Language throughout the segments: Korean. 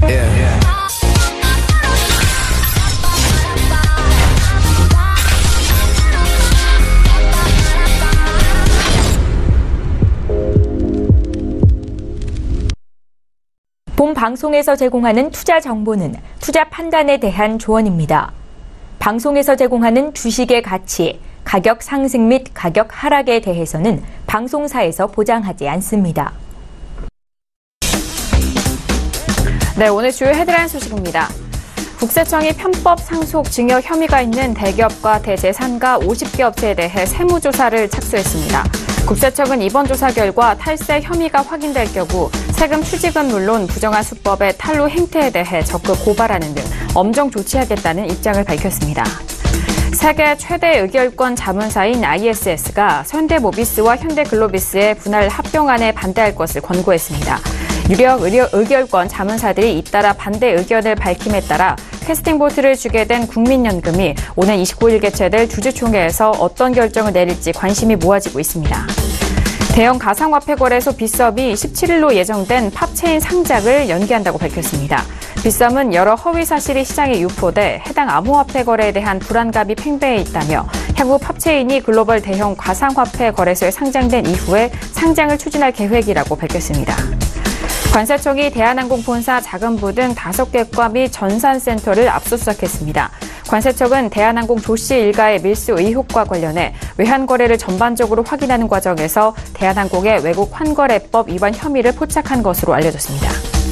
본 방송에서 제공하는 투자 정보는 투자 판단에 대한 조언입니다. 방송에서 제공하는 주식의 가치, 가격 상승 및 가격 하락에 대해서는 방송사에서 보장하지 않습니다. 네, 오늘 주요 헤드라인 소식입니다. 국세청이 편법 상속 증여 혐의가 있는 대기업과 대재산가 50개 업체에 대해 세무조사를 착수했습니다. 국세청은 이번 조사 결과 탈세 혐의가 확인될 경우 세금 추징은 물론 부정한 수법의 탈루 행태에 대해 적극 고발하는 등 엄정 조치하겠다는 입장을 밝혔습니다. 세계 최대 의결권 자문사인 ISS가 현대모비스와 현대글로비스의 분할 합병안에 반대할 것을 권고했습니다. 유력 의결권 자문사들이 잇따라 반대 의견을 밝힘에 따라 캐스팅 보트를 주게 된 국민연금이 오는 29일 개최될 주주총회에서 어떤 결정을 내릴지 관심이 모아지고 있습니다. 대형 가상화폐 거래소 빗썸이 17일로 예정된 팝체인 상장을 연기한다고 밝혔습니다. 빗썸은 여러 허위 사실이 시장에 유포돼 해당 암호화폐 거래에 대한 불안감이 팽배해 있다며 향후 팝체인이 글로벌 대형 가상화폐 거래소에 상장된 이후에 상장을 추진할 계획이라고 밝혔습니다. 관세청이 대한항공 본사 자금부 등 5개 및 전산센터를 압수수색했습니다. 관세청은 대한항공 조씨 일가의 밀수 의혹과 관련해 외환 거래를 전반적으로 확인하는 과정에서 대한항공의 외국 환거래법 위반 혐의를 포착한 것으로 알려졌습니다.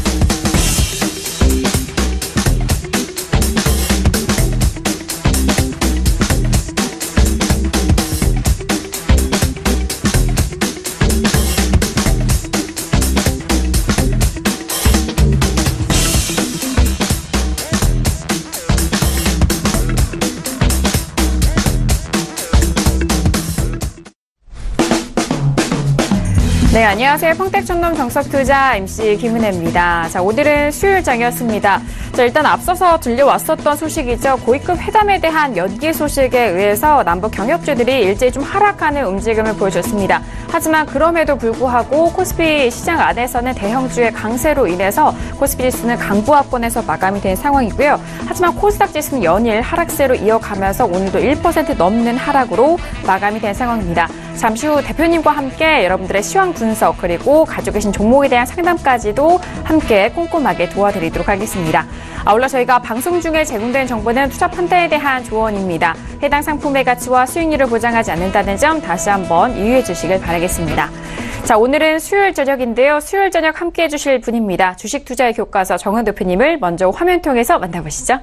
네, 안녕하세요. 평택촌놈 정석투자 MC 김은혜입니다. 자, 오늘은 수요일장이었습니다. 자, 일단 앞서서 들려왔었던 소식이죠. 고위급 회담에 대한 연기 소식에 의해서 남북 경협주들이 일제히 좀 하락하는 움직임을 보여줬습니다. 하지만 그럼에도 불구하고 코스피 시장 안에서는 대형주의 강세로 인해서 코스피 지수는 강보합권에서 마감이 된 상황이고요. 하지만 코스닥 지수는 연일 하락세로 이어가면서 오늘도 1% 넘는 하락으로 마감이 된 상황입니다. 잠시 후 대표님과 함께 여러분들의 시황 분석 그리고 가지고 계신 종목에 대한 상담까지도 함께 꼼꼼하게 도와드리도록 하겠습니다. 아울러 저희가 방송 중에 제공된 정보는 투자 판단에 대한 조언입니다. 해당 상품의 가치와 수익률을 보장하지 않는다는 점 다시 한번 유의해 주시길 바라겠습니다. 자, 오늘은 수요일 저녁인데요. 수요일 저녁 함께해 주실 분입니다. 주식 투자의 교과서 정은 대표님을 먼저 화면 통해서 만나보시죠.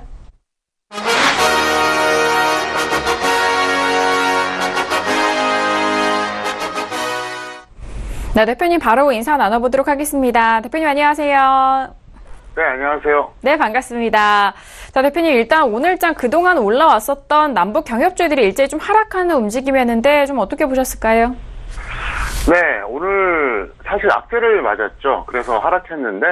네, 대표님 바로 인사 나눠보도록 하겠습니다. 대표님 안녕하세요. 네, 안녕하세요. 네, 반갑습니다. 자, 대표님 일단 오늘장 그동안 올라왔었던 남북 경협주들이 일제히 좀 하락하는 움직임이었는데 좀 어떻게 보셨을까요? 네, 오늘 사실 악재를 맞았죠. 그래서 하락했는데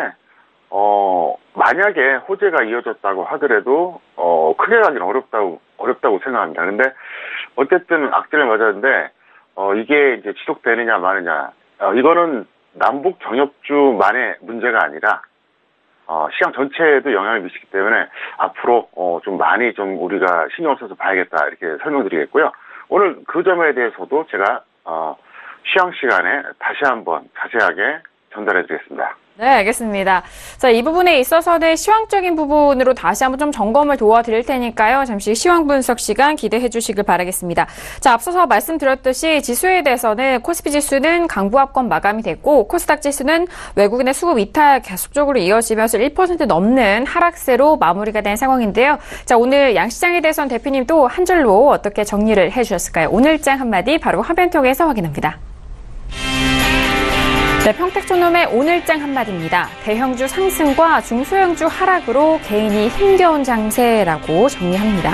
만약에 호재가 이어졌다고 하더라도 크게 가기는 어렵다고 생각합니다. 근데 어쨌든 악재를 맞았는데 이게 이제 지속되느냐 마느냐 이거는 남북 경협주만의 문제가 아니라 시장 전체에도 영향을 미치기 때문에 앞으로 좀 많이 좀 우리가 신경을 써서 봐야겠다 이렇게 설명드리겠고요. 오늘 그 점에 대해서도 제가 시황 시간에 다시 한번 자세하게 전달해드리겠습니다. 네, 알겠습니다. 자, 이 부분에 있어서는 시황적인 부분으로 다시 한번 좀 점검을 도와드릴 테니까요. 잠시 시황 분석 시간 기대해 주시길 바라겠습니다. 자, 앞서서 말씀드렸듯이 지수에 대해서는 코스피 지수는 강보합권 마감이 됐고 코스닥 지수는 외국인의 수급 이탈 계속적으로 이어지면서 1% 넘는 하락세로 마무리가 된 상황인데요. 자, 오늘 양시장에 대해서는 대표님도 한 줄로 어떻게 정리를 해 주셨을까요? 오늘장 한마디 바로 화면 통해서 확인합니다. 네, 평택촌놈의 오늘장 한마디입니다. 대형주 상승과 중소형주 하락으로 개인이 힘겨운 장세라고 정리합니다.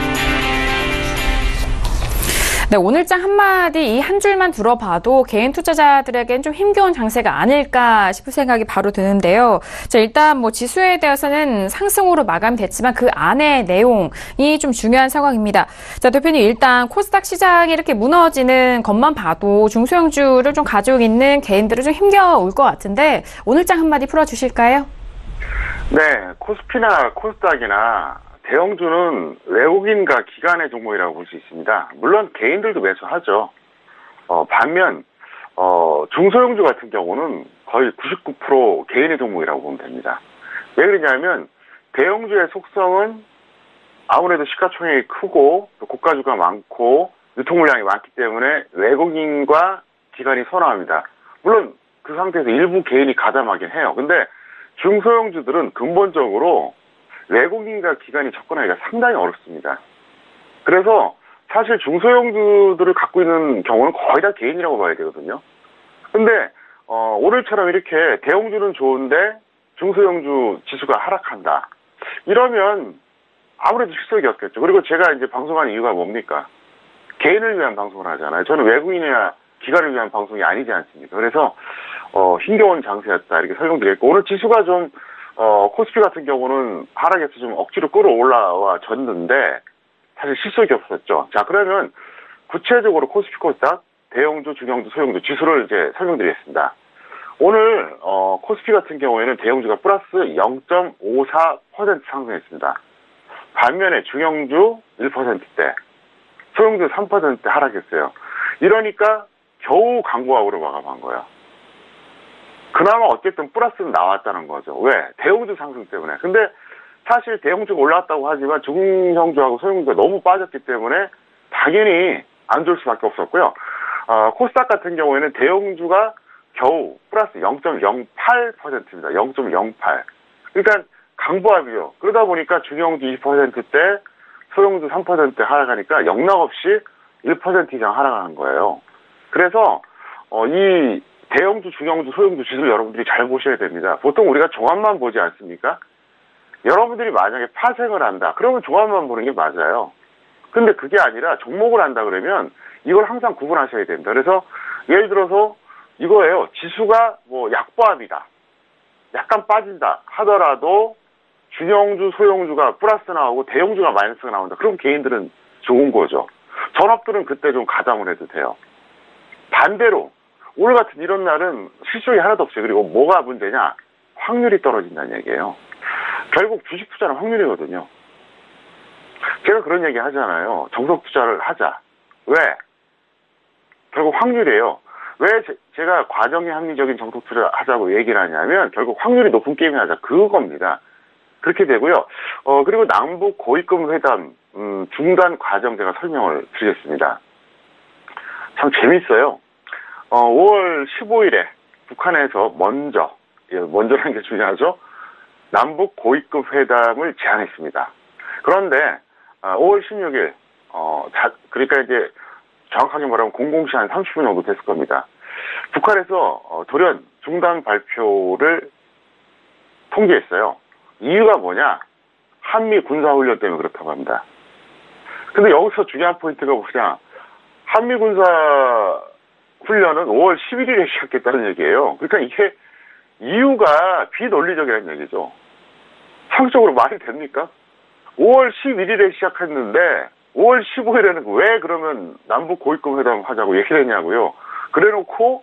네, 오늘장 한마디 이 한 줄만 들어봐도 개인 투자자들에겐 좀 힘겨운 장세가 아닐까 싶은 생각이 바로 드는데요. 자, 일단 뭐 지수에 대해서는 상승으로 마감됐지만 그 안의 내용이 좀 중요한 상황입니다. 자, 대표님 일단 코스닥 시장이 이렇게 무너지는 것만 봐도 중소형주를 좀 가지고 있는 개인들은 좀 힘겨울 것 같은데 오늘장 한마디 풀어주실까요? 네, 코스피나 코스닥이나 대형주는 외국인과 기관의 종목이라고 볼 수 있습니다. 물론 개인들도 매수하죠. 반면 중소형주 같은 경우는 거의 99% 개인의 종목이라고 보면 됩니다. 왜 그러냐면 대형주의 속성은 아무래도 시가총액이 크고 또 고가주가 많고 유통물량이 많기 때문에 외국인과 기관이 선호합니다. 물론 그 상태에서 일부 개인이 가담하긴 해요. 근데 중소형주들은 근본적으로 외국인과 기관이 접근하기가 상당히 어렵습니다. 그래서 사실 중소형주들을 갖고 있는 경우는 거의 다 개인이라고 봐야 되거든요. 근데 오늘처럼 이렇게 대형주는 좋은데 중소형주 지수가 하락한다. 이러면 아무래도 실속이 없겠죠. 그리고 제가 이제 방송하는 이유가 뭡니까? 개인을 위한 방송을 하잖아요. 저는 외국인이나 기관을 위한 방송이 아니지 않습니까? 그래서 힘겨운 장세였다 이렇게 설명드렸고, 오늘 지수가 좀 코스피 같은 경우는 하락해서 좀 억지로 끌어올라와 졌는데 사실 실속이 없었죠. 자, 그러면 구체적으로 코스피 코스닥 대형주, 중형주, 소형주 지수를 이제 설명드리겠습니다. 오늘 코스피 같은 경우에는 대형주가 플러스 0.54% 상승했습니다. 반면에 중형주 1%대, 소형주 3% 하락했어요. 이러니까 겨우 강보합으로 마감한 거예요. 그나마 어쨌든 플러스는 나왔다는 거죠. 왜? 대형주 상승 때문에. 근데 사실 대형주가 올랐다고 하지만 중형주하고 소형주가 너무 빠졌기 때문에 당연히 안 좋을 수밖에 없었고요. 코스닥 같은 경우에는 대형주가 겨우 플러스 0.08%입니다. 0.08. 그러니까 강보합이요. 그러다 보니까 중형주 20%대, 소형주 3% 하락하니까 영락없이 1% 이상 하락하는 거예요. 그래서 이 대형주, 중형주, 소형주 지수를 여러분들이 잘 보셔야 됩니다. 보통 우리가 종합만 보지 않습니까? 여러분들이 만약에 파생을 한다. 그러면 종합만 보는 게 맞아요. 근데 그게 아니라 종목을 한다 그러면 이걸 항상 구분하셔야 됩니다. 그래서 예를 들어서 이거예요. 지수가 뭐 약보합이다. 약간 빠진다 하더라도 중형주, 소형주가 플러스 나오고 대형주가 마이너스가 나온다. 그럼 개인들은 좋은 거죠. 전업들은 그때 좀 가담을 해도 돼요. 반대로 오늘 같은 이런 날은 실적이 하나도 없어요. 그리고 뭐가 문제냐? 확률이 떨어진다는 얘기예요. 결국 주식 투자는 확률이거든요. 제가 그런 얘기 하잖아요. 정석 투자를 하자. 왜? 결국 확률이에요. 왜 제가 과정이 합리적인 정석 투자 하자고 얘기를 하냐면 결국 확률이 높은 게임을 하자. 그겁니다. 그렇게 되고요. 그리고 남북 고위급 회담 중단 과정 제가 설명을 드리겠습니다. 참 재밌어요. 5월 15일에 북한에서 먼저라는 게 중요하죠. 남북 고위급 회담을 제안했습니다. 그런데 5월 16일 그러니까 이제 정확하게 말하면 00시 한 30분 정도 됐을 겁니다. 북한에서 돌연 중단 발표를 통지했어요. 이유가 뭐냐? 한미 군사훈련 때문에 그렇다고 합니다. 근데 여기서 중요한 포인트가 뭐냐? 한미 군사훈련은 5월 11일에 시작했다는 얘기예요. 그러니까 이게 이유가 비논리적이라는 얘기죠. 상식적으로 말이 됩니까? 5월 11일에 시작했는데 5월 15일에는 왜 그러면 남북 고위급 회담 하자고 얘기를 했냐고요. 그래놓고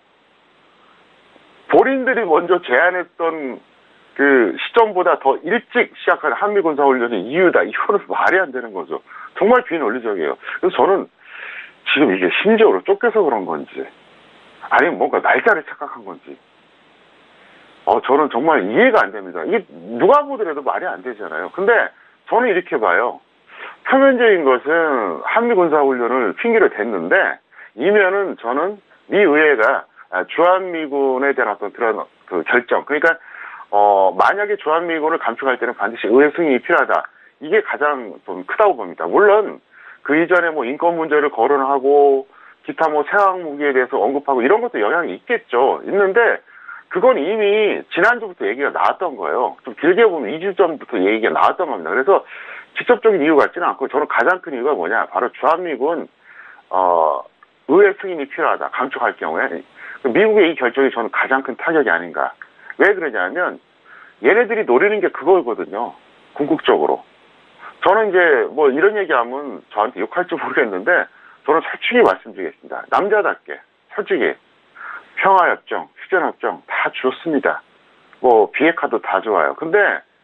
본인들이 먼저 제안했던 그 시점보다 더 일찍 시작한 한미 군사훈련의 이유다. 이거는 말이 안 되는 거죠. 정말 비논리적이에요. 그래서 저는 지금 이게 심지어로 쫓겨서 그런 건지 아니면 뭔가 날짜를 착각한 건지 저는 정말 이해가 안 됩니다. 이게 누가 보더라도 말이 안 되잖아요. 근데 저는 이렇게 봐요. 표면적인 것은 한미 군사훈련을 핑계로 댔는데 이면은 저는 미 의회가 주한미군에 대한 어떤 그런 그 결정, 그러니까 만약에 주한미군을 감축할 때는 반드시 의회 승인이 필요하다. 이게 가장 좀 크다고 봅니다. 물론 그 이전에 뭐 인권 문제를 거론하고 기타 뭐 생화학 무기에 대해서 언급하고 이런 것도 영향이 있겠죠. 있는데 그건 이미 지난주부터 얘기가 나왔던 거예요. 좀 길게 보면 2주 전부터 얘기가 나왔던 겁니다. 그래서 직접적인 이유 같지는 않고 저는 가장 큰 이유가 뭐냐. 바로 주한미군 의회 승인이 필요하다. 감축할 경우에. 미국의 이 결정이 저는 가장 큰 타격이 아닌가. 왜 그러냐면 얘네들이 노리는 게 그거거든요. 궁극적으로. 저는 이제 뭐 이런 얘기하면 저한테 욕할지 모르겠는데 저는 솔직히 말씀드리겠습니다. 남자답게 솔직히 평화협정, 휴전협정 다 좋습니다. 뭐 비핵화도 다 좋아요. 근데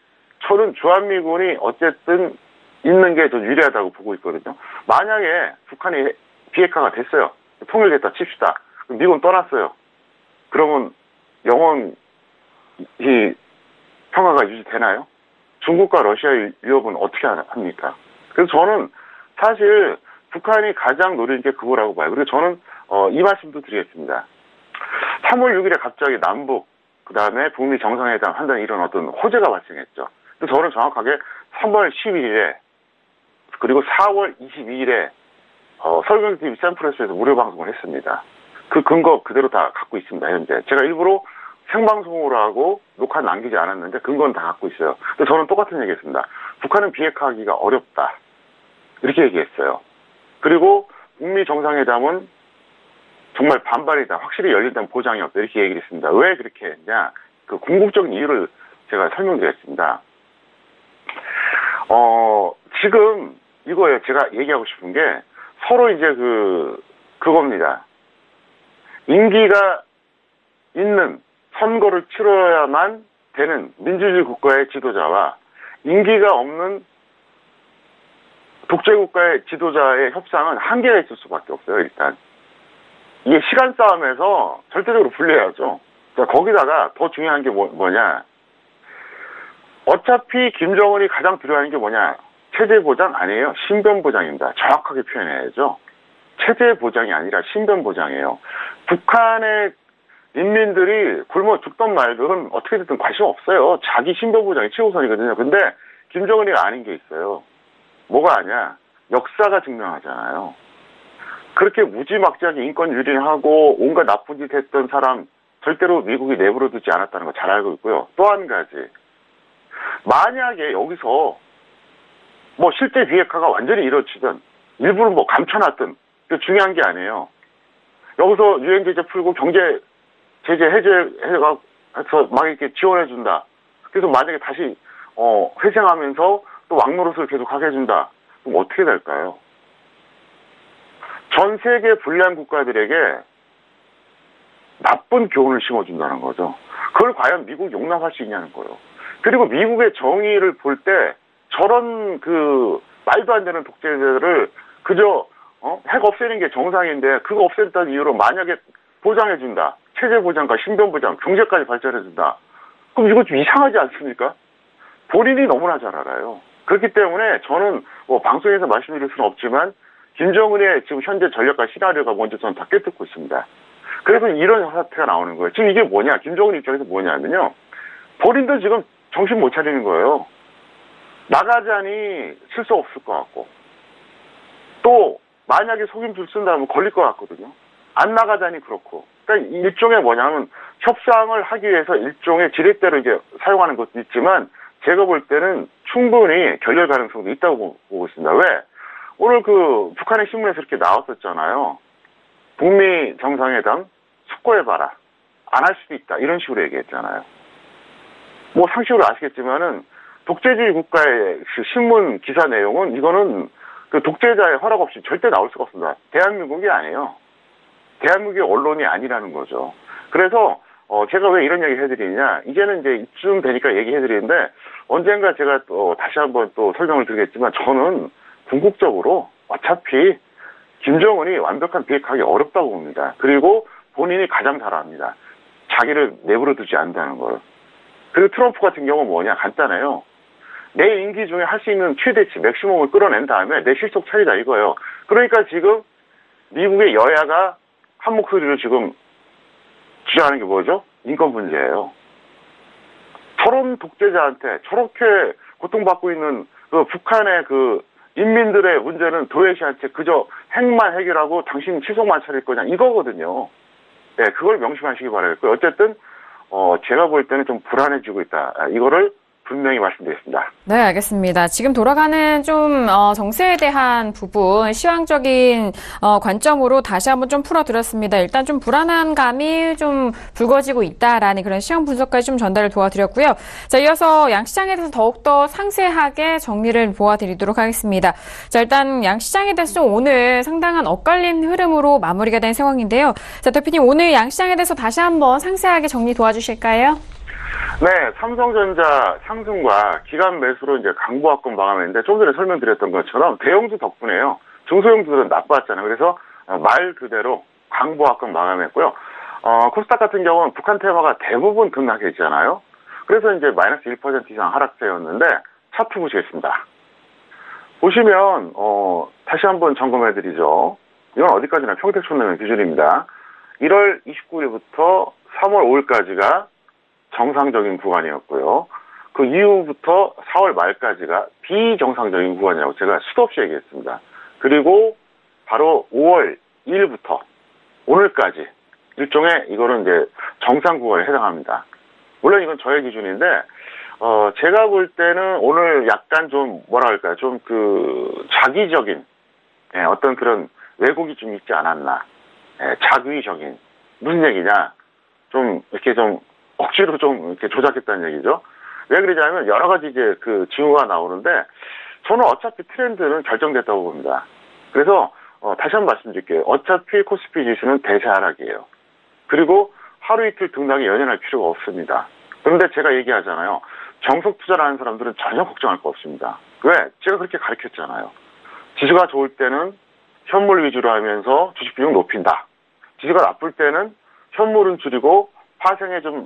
저는 주한미군이 어쨌든 있는 게 더 유리하다고 보고 있거든요. 만약에 북한이 비핵화가 됐어요. 통일됐다 칩시다. 미군 떠났어요. 그러면 영원 이 평화가 유지되나요? 중국과 러시아의 위협은 어떻게 합니까? 그래서 저는 사실 북한이 가장 노리는 게 그거라고 봐요. 그리고 저는 이 말씀도 드리겠습니다. 3월 6일에 갑자기 남북 그다음에 북미 정상회담 한다는 이런 어떤 호재가 발생했죠. 그래서 저는 정확하게 3월 11일에 그리고 4월 22일에 서울경제TV 샌프레소에서 무료 방송을 했습니다. 그 근거 그대로 다 갖고 있습니다. 현재 제가 일부러 생방송으로 하고 녹화 남기지 않았는데 근거는 다 갖고 있어요. 근데 저는 똑같은 얘기했습니다. 북한은 비핵화하기가 어렵다 이렇게 얘기했어요. 그리고 북미 정상회담은 정말 반발이다. 확실히 열린다는 보장이 없다. 이렇게 얘기를 했습니다. 왜 그렇게 했냐? 그 궁극적인 이유를 제가 설명드렸습니다. 지금 이거예요. 제가 얘기하고 싶은 게 서로 이제 그겁니다. 임기가 있는 선거를 치러야만 되는 민주주의 국가의 지도자와 임기가 없는 독재국가의 지도자의 협상은 한계가 있을 수밖에 없어요. 일단 이게 시간 싸움에서 절대적으로 불리해야죠. 그러니까 거기다가 더 중요한 게 뭐냐? 어차피 김정은이 가장 두려워하는 게 뭐냐? 체제 보장 아니에요. 신변 보장입니다. 정확하게 표현해야죠. 체제 보장이 아니라 신변 보장이에요. 북한의 인민들이 굶어 죽던 말든 어떻게 됐든 관심 없어요. 자기 신변 보장이 최우선이거든요. 근데 김정은이 아닌 게 있어요. 뭐가 아니야? 역사가 증명하잖아요. 그렇게 무지막지하게 인권 유린하고 온갖 나쁜 짓 했던 사람 절대로 미국이 내버려 두지 않았다는 거 잘 알고 있고요. 또 한 가지. 만약에 여기서 뭐 실제 비핵화가 완전히 이루어지든 일부러 뭐 감춰놨든 중요한 게 아니에요. 여기서 유엔 제재 풀고 경제 제재 해제해서 막 이렇게 지원해준다. 그래서 만약에 다시 회생하면서 또 왕노릇을 계속 하게 해준다. 그럼 어떻게 될까요? 전 세계 불량 국가들에게 나쁜 교훈을 심어준다는 거죠. 그걸 과연 미국이 용납할 수 있냐는 거예요. 그리고 미국의 정의를 볼 때 저런 말도 안 되는 독재자들을 그저 핵 없애는 게 정상인데 그거 없앴다는 이유로 만약에 보장해준다. 체제 보장과 신변 보장, 경제까지 발전해준다. 그럼 이거 좀 이상하지 않습니까? 본인이 너무나 잘 알아요. 그렇기 때문에 저는 뭐 방송에서 말씀드릴 수는 없지만 김정은의 지금 현재 전략과 시나리오가 먼저 저는 다 꿰뚫고 있습니다. 그래서 이런 사태가 나오는 거예요. 지금 이게 뭐냐? 김정은 입장에서 뭐냐면요. 본인도 지금 정신 못 차리는 거예요. 나가자니 실수 없을 것 같고 또 만약에 속임수를 쓴다면 걸릴 것 같거든요. 안 나가자니 그렇고. 그러니까 일종의 뭐냐면 협상을 하기 위해서 일종의 지렛대로 이제 사용하는 것도 있지만 제가 볼 때는 충분히 결렬 가능성도 있다고 보고 있습니다. 왜? 오늘 북한의 신문에서 이렇게 나왔었잖아요. 북미 정상회담 숙고해봐라. 안 할 수도 있다. 이런 식으로 얘기했잖아요. 뭐 상식으로 아시겠지만은 독재주의 국가의 신문 기사 내용은 이거는 독재자의 허락 없이 절대 나올 수가 없습니다. 대한민국이 아니에요. 대한민국의 언론이 아니라는 거죠. 그래서 제가 왜 이런 얘기 해드리냐, 이제는 이제 이쯤 되니까 얘기해드리는데 언젠가 제가 또 다시 한번 또 설명을 드리겠지만 저는 궁극적으로 어차피 김정은이 완벽한 비핵화하기 어렵다고 봅니다. 그리고 본인이 가장 잘 압니다. 자기를 내버려 두지 않는다는 걸. 그리고 트럼프 같은 경우는 뭐냐, 간단해요. 내 임기 중에 할 수 있는 최대치 맥시멈을 끌어낸 다음에 내 실속 차리자 이거예요. 그러니까 지금 미국의 여야가 한 목소리로 지금 주장하는 게 뭐죠? 인권 문제예요. 저런 독재자한테 저렇게 고통받고 있는 북한의 인민들의 문제는 도외시한테 그저 핵만 해결하고 당신 치속만 차릴 거냐 이거거든요. 네, 그걸 명심하시기 바라겠고요. 어쨌든 제가 볼 때는 좀 불안해지고 있다. 이거를 분명히 말씀드리겠습니다. 네, 알겠습니다. 지금 돌아가는 좀 정세에 대한 부분 시황적인 관점으로 다시 한번 좀 풀어드렸습니다. 일단 좀 불안한 감이 좀 불거지고 있다라는 그런 시황 분석까지 좀 전달을 도와드렸고요. 자, 이어서 양시장에 대해서 더욱더 상세하게 정리를 보아드리도록 하겠습니다. 자, 일단 양시장에 대해서 오늘 상당한 엇갈린 흐름으로 마무리가 된 상황인데요. 자, 대표님 오늘 양시장에 대해서 다시 한번 상세하게 정리 도와주실까요? 네, 삼성전자 상승과 기간 매수로 이제 강보합권 마감했는데 좀 전에 설명드렸던 것처럼 대형주 덕분에요. 중소형주들은 나빴잖아요. 그래서 말 그대로 강보합권 마감했고요. 코스닥 같은 경우는 북한 테마가 대부분 급락했잖아요. 그래서 이제 마이너스 1% 이상 하락세였는데 차트 보시겠습니다. 보시면 다시 한번 점검해드리죠. 이건 어디까지나 평택촌내면 기준입니다. 1월 29일부터 3월 5일까지가 정상적인 구간이었고요. 그 이후부터 4월 말까지가 비정상적인 구간이라고 제가 수도 없이 얘기했습니다. 그리고 바로 5월 1일부터 오늘까지 일종의 이거는 이제 정상 구간에 해당합니다. 물론 이건 저의 기준인데 제가 볼 때는 오늘 약간 좀 뭐라 할까요? 좀 그 자기적인 어떤 그런 왜곡이 좀 있지 않았나. 자기적인 무슨 얘기냐? 좀 이렇게 좀 억지로 좀 이렇게 조작했다는 얘기죠. 왜 그러냐면 여러 가지 이제 그 징후가 나오는데 저는 어차피 트렌드는 결정됐다고 봅니다. 그래서 다시 한번 말씀드릴게요. 어차피 코스피 지수는 대세하락이에요. 그리고 하루 이틀 등락이 연연할 필요가 없습니다. 그런데 제가 얘기하잖아요. 정석 투자를 하는 사람들은 전혀 걱정할 거 없습니다. 왜? 제가 그렇게 가르쳤잖아요. 지수가 좋을 때는 현물 위주로 하면서 주식 비중 높인다. 지수가 나쁠 때는 현물은 줄이고 파생에 좀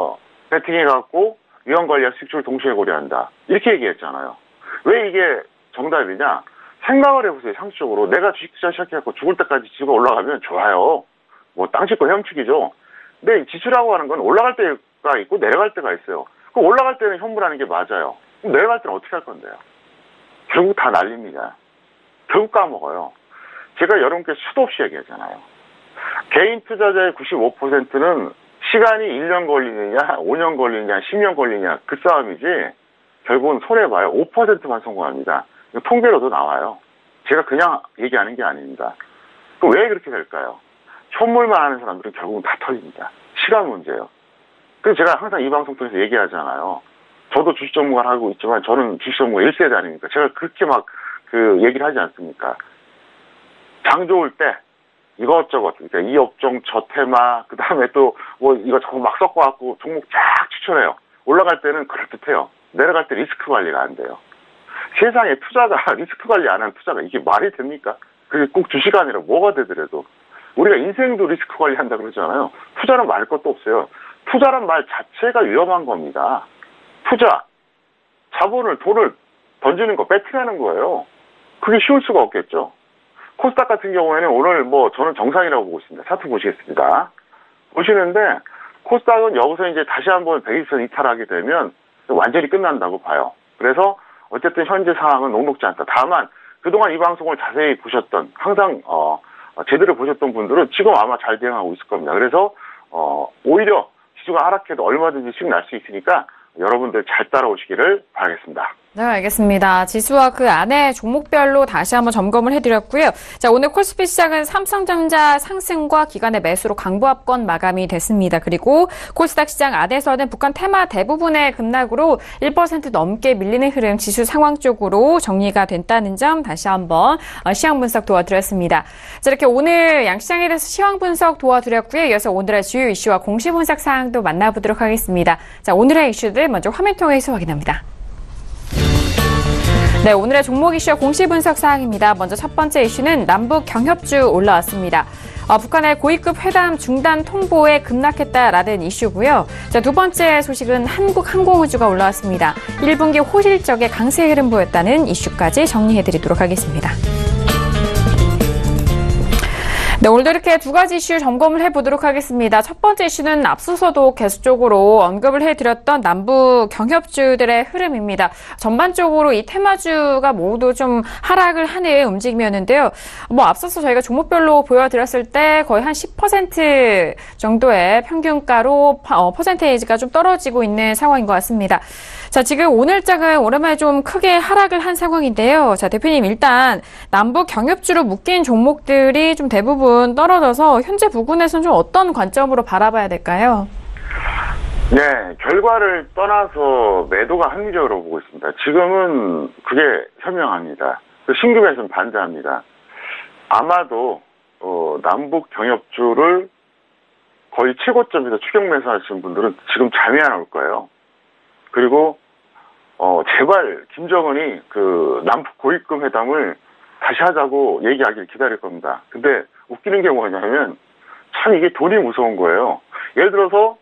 베팅해갖고 위험관리와 수익률을 동시에 고려한다. 이렇게 얘기했잖아요. 왜 이게 정답이냐? 생각을 해보세요. 상식적으로. 내가 주식 투자 시작해갖고 죽을 때까지 지수가 올라가면 좋아요. 뭐 땅 짚고 헤엄치기죠. 근데 지수라고 하는 건 올라갈 때가 있고 내려갈 때가 있어요. 그럼 올라갈 때는 현물하는 게 맞아요. 그럼 내려갈 때는 어떻게 할 건데요? 결국 다 날립니다. 결국 까먹어요. 제가 여러분께 수도 없이 얘기하잖아요. 개인 투자자의 95%는 시간이 1년 걸리느냐, 5년 걸리느냐, 10년 걸리느냐 그 싸움이지 결국은 손해봐요. 5%만 성공합니다. 통계로도 나와요. 제가 그냥 얘기하는 게 아닙니다. 왜 그렇게 될까요? 현물만 하는 사람들은 결국은 다 털립니다. 시간 문제예요. 그래서 제가 항상 이 방송 통해서 얘기하잖아요. 저도 주식 전문가를 하고 있지만 저는 주식 전문가 1세대 아닙니까? 제가 그렇게 막 그 얘기를 하지 않습니까? 장 좋을 때 이것저것, 그러니까 이 업종, 저 테마, 그 다음에 또 뭐 이거 자꾸 막 섞어갖고 종목 쫙 추천해요. 올라갈 때는 그럴듯해요. 내려갈 때 리스크 관리가 안 돼요. 세상에 투자가 리스크 관리 안 하는 투자가 이게 말이 됩니까? 그게 꼭 주식 아니라 뭐가 되더라도. 우리가 인생도 리스크 관리한다 그러잖아요. 투자는 말 것도 없어요. 투자란 말 자체가 위험한 겁니다. 투자, 자본을, 돈을 던지는 거, 배팅하는 거예요. 그게 쉬울 수가 없겠죠. 코스닥 같은 경우에는 오늘 뭐 저는 정상이라고 보고 있습니다. 차트 보시겠습니다. 보시는데 코스닥은 여기서 이제 다시 한번 120선 이탈하게 되면 완전히 끝난다고 봐요. 그래서 어쨌든 현재 상황은 녹록지 않다. 다만 그동안 이 방송을 자세히 보셨던 항상 제대로 보셨던 분들은 지금 아마 잘 대응하고 있을 겁니다. 그래서 오히려 지수가 하락해도 얼마든지 수익 날 수 있으니까 여러분들 잘 따라오시기를 바라겠습니다. 네, 알겠습니다. 지수와 그 안에 종목별로 다시 한번 점검을 해드렸고요. 자, 오늘 코스피 시장은 삼성전자 상승과 기관의 매수로 강보합권 마감이 됐습니다. 그리고 코스닥 시장 안에서는 북한 테마 대부분의 급락으로 1% 넘게 밀리는 흐름 지수 상황 쪽으로 정리가 됐다는 점 다시 한번 시황 분석 도와드렸습니다. 자, 이렇게 오늘 양시장에 대해서 시황 분석 도와드렸고요. 이어서 오늘의 주요 이슈와 공시 분석 사항도 만나보도록 하겠습니다. 자, 오늘의 이슈들 먼저 화면 통해서 확인합니다. 네, 오늘의 종목 이슈와 공시 분석 사항입니다. 먼저 첫 번째 이슈는 남북 경협주 올라왔습니다. 북한의 고위급 회담 중단 통보에 급락했다라는 이슈고요. 자, 두 번째 소식은 한국항공우주가 올라왔습니다. 1분기 호실적의 강세 흐름 보였다는 이슈까지 정리해드리도록 하겠습니다. 네, 오늘도 이렇게 두 가지 이슈 점검을 해보도록 하겠습니다. 첫 번째 이슈는 앞서서도 계속적으로 언급을 해드렸던 남북 경협주들의 흐름입니다. 전반적으로 이 테마주가 모두 좀 하락을 하는 움직임이었는데요. 앞서서 저희가 종목별로 보여드렸을 때 거의 한 10% 정도의 평균가로 퍼센테이지가 좀 떨어지고 있는 상황인 것 같습니다. 자, 지금 오늘장은 오랜만에 좀 크게 하락을 한 상황인데요. 자, 대표님 일단 남북 경협주로 묶인 종목들이 좀 대부분 떨어져서 현재 부근에서는 좀 어떤 관점으로 바라봐야 될까요? 네, 결과를 떠나서 매도가 합리적으로 보고 있습니다. 지금은 그게 현명합니다. 신규 매수는 반대합니다. 아마도 남북 경협주를 거의 최고점에서 추격 매수하시는 분들은 지금 잠이 안 올 거예요. 그리고 제발 김정은이 그 남북 고위급 회담을 다시 하자고 얘기하길 기다릴 겁니다. 근데 웃기는 게 뭐냐면 참 이게 돈이 무서운 거예요. 예를 들어서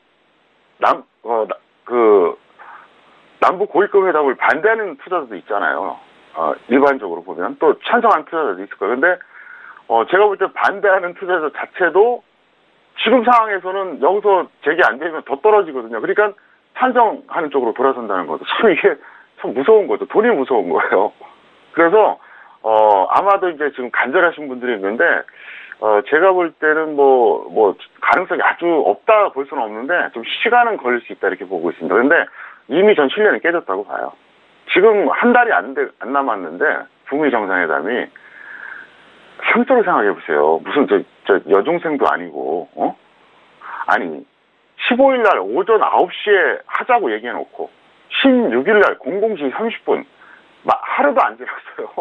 남북 고위급 회담을 반대하는 투자자도 있잖아요. 일반적으로 보면 또 찬성하는 투자자도 있을 거예요. 근데 제가 볼 때 반대하는 투자자 자체도 지금 상황에서는 여기서 재개 안 되면 더 떨어지거든요. 그러니까 찬성하는 쪽으로 돌아선다는 거죠. 참 이게 참 무서운 거죠. 돈이 무서운 거예요. 그래서 아마도 이제 지금 간절하신 분들이 있는데 제가 볼 때는 뭐 가능성이 아주 없다 볼 수는 없는데 좀 시간은 걸릴 수 있다 이렇게 보고 있습니다. 그런데 이미 전 신뢰는 깨졌다고 봐요. 지금 한 달이 안 남았는데 북미 정상회담이 상적으로 생각해 보세요. 무슨 저 여중생도 아니고 아니 15일 날 오전 9시에 하자고 얘기해 놓고 16일 날 00시 30분 하루도 안 지났어요.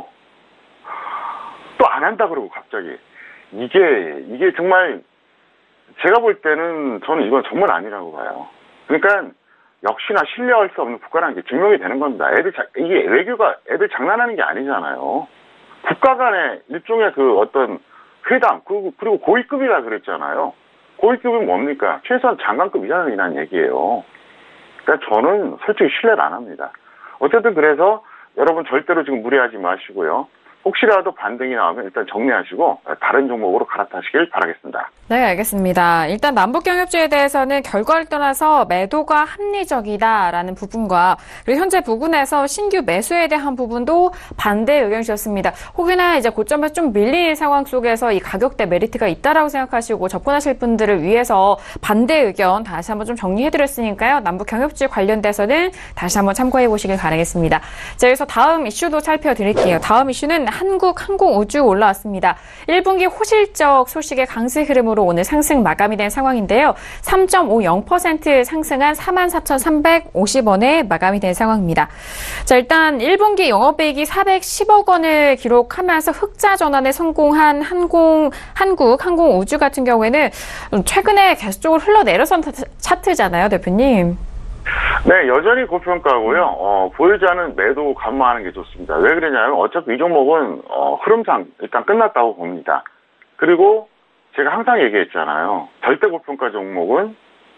또 안 한다 그러고 갑자기 이게 정말 제가 볼 때는 저는 이건 정말 아니라고 봐요. 그러니까 역시나 신뢰할 수 없는 국가라는 게 증명이 되는 겁니다. 이게 외교가 애들 장난하는 게 아니잖아요. 국가 간의 일종의 그 어떤 회담, 그리고 고위급이라 그랬잖아요. 고위급은 뭡니까? 최소한 장관급 이상이라는 얘기예요. 그러니까 저는 솔직히 신뢰를 안 합니다. 어쨌든 그래서 여러분 절대로 지금 무리하지 마시고요. 혹시라도 반등이 나오면 일단 정리하시고 다른 종목으로 갈아타시길 바라겠습니다. 네, 알겠습니다. 일단 남북경협주에 대해서는 결과를 떠나서 매도가 합리적이다라는 부분과 그리고 현재 부근에서 신규 매수에 대한 부분도 반대 의견 주셨습니다. 혹여나 이제 고점에서 좀 밀린 상황 속에서 이 가격대 메리트가 있다라고 생각하시고 접근하실 분들을 위해서 반대 의견 다시 한번 좀 정리해드렸으니까요. 남북경협주 관련돼서는 다시 한번 참고해 보시길 바라겠습니다. 자, 그래서 다음 이슈도 살펴드릴게요. 다음 이슈는 한국항공우주 올라왔습니다. 1분기 호실적 소식의 강세 흐름으로 오늘 상승 마감이 된 상황인데요. 3.50% 상승한 44,350원에 마감이 된 상황입니다. 자, 일단 1분기 영업이익이 410억 원을 기록하면서 흑자 전환에 성공한 한국항공우주 같은 경우에는 최근에 계속적으로 흘러내려선 차트잖아요, 대표님. 네, 여전히 고평가고요. 보이지 않는 매도 감마하는 게 좋습니다. 왜 그러냐면 어차피 이 종목은 흐름상 일단 끝났다고 봅니다. 그리고 제가 항상 얘기했잖아요. 절대 고평가 종목은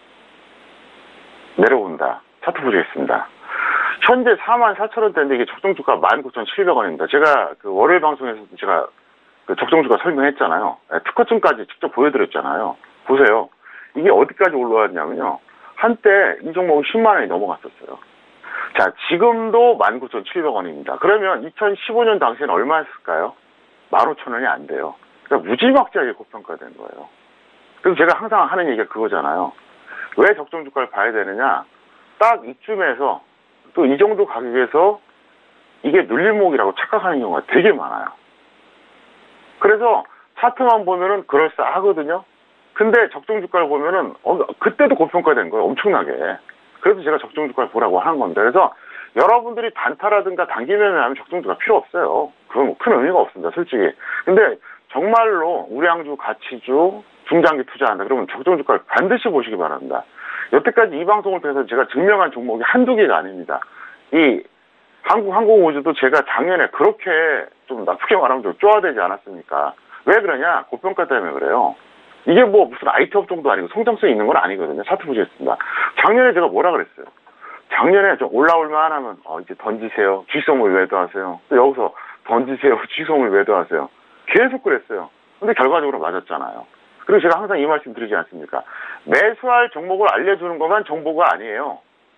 내려온다. 차트 보시겠습니다. 현재 44,000원대인데 이게 적정주가 19,700원입니다. 제가 그 월요일 방송에서 제가 그 적정주가 설명했잖아요. 특허증까지 직접 보여드렸잖아요. 보세요. 이게 어디까지 올라왔냐면요. 한때 이 종목은 10만 원이 넘어갔었어요. 자, 지금도 19,700원입니다. 그러면 2015년 당시에는 얼마였을까요? 15,000원이 안 돼요. 그러니까 무지막지하게 고평가된 거예요. 그래서 제가 항상 하는 얘기가 그거잖아요. 왜 적정 주가를 봐야 되느냐? 딱 이쯤에서 또 이 정도 가격에서 이게 눌림목이라고 착각하는 경우가 되게 많아요. 그래서 차트만 보면은 그럴싸하거든요. 근데 적정 주가를 보면은 그때도 고평가된 거예요. 엄청나게. 그래서 제가 적정 주가를 보라고 하는 겁니다. 그래서 여러분들이 단타라든가 단기 매매하면 적정 주가 필요 없어요. 그건 큰 의미가 없습니다. 솔직히. 근데 정말로 우량주, 가치주, 중장기 투자한다. 그러면 적정 주가를 반드시 보시기 바랍니다. 여태까지 이 방송을 통해서 제가 증명한 종목이 한두 개가 아닙니다. 이 한국항공우주도 제가 작년에 그렇게 좀 나쁘게 말하면 좀 쪼아대지 않았습니까? 왜 그러냐? 고평가 때문에 그래요. 이게 뭐 무슨 IT 업종도 아니고 성장성이 있는 건 아니거든요. 차트 보시겠습니다. 작년에 제가 뭐라 그랬어요? 작년에 좀 올라올만 하면 이제 던지세요. 주식선물 매도하세요. 또 여기서 던지세요. 주식선물 매도하세요. 계속 그랬어요. 근데 결과적으로 맞았잖아요. 그리고 제가 항상 이 말씀 드리지 않습니까? 매수할 종목을 알려주는 것만 정보가 아니에요.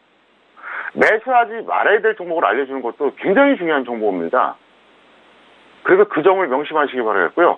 매수하지 말아야 될 종목을 알려주는 것도 굉장히 중요한 정보입니다. 그래서 그 점을 명심하시기 바라겠고요.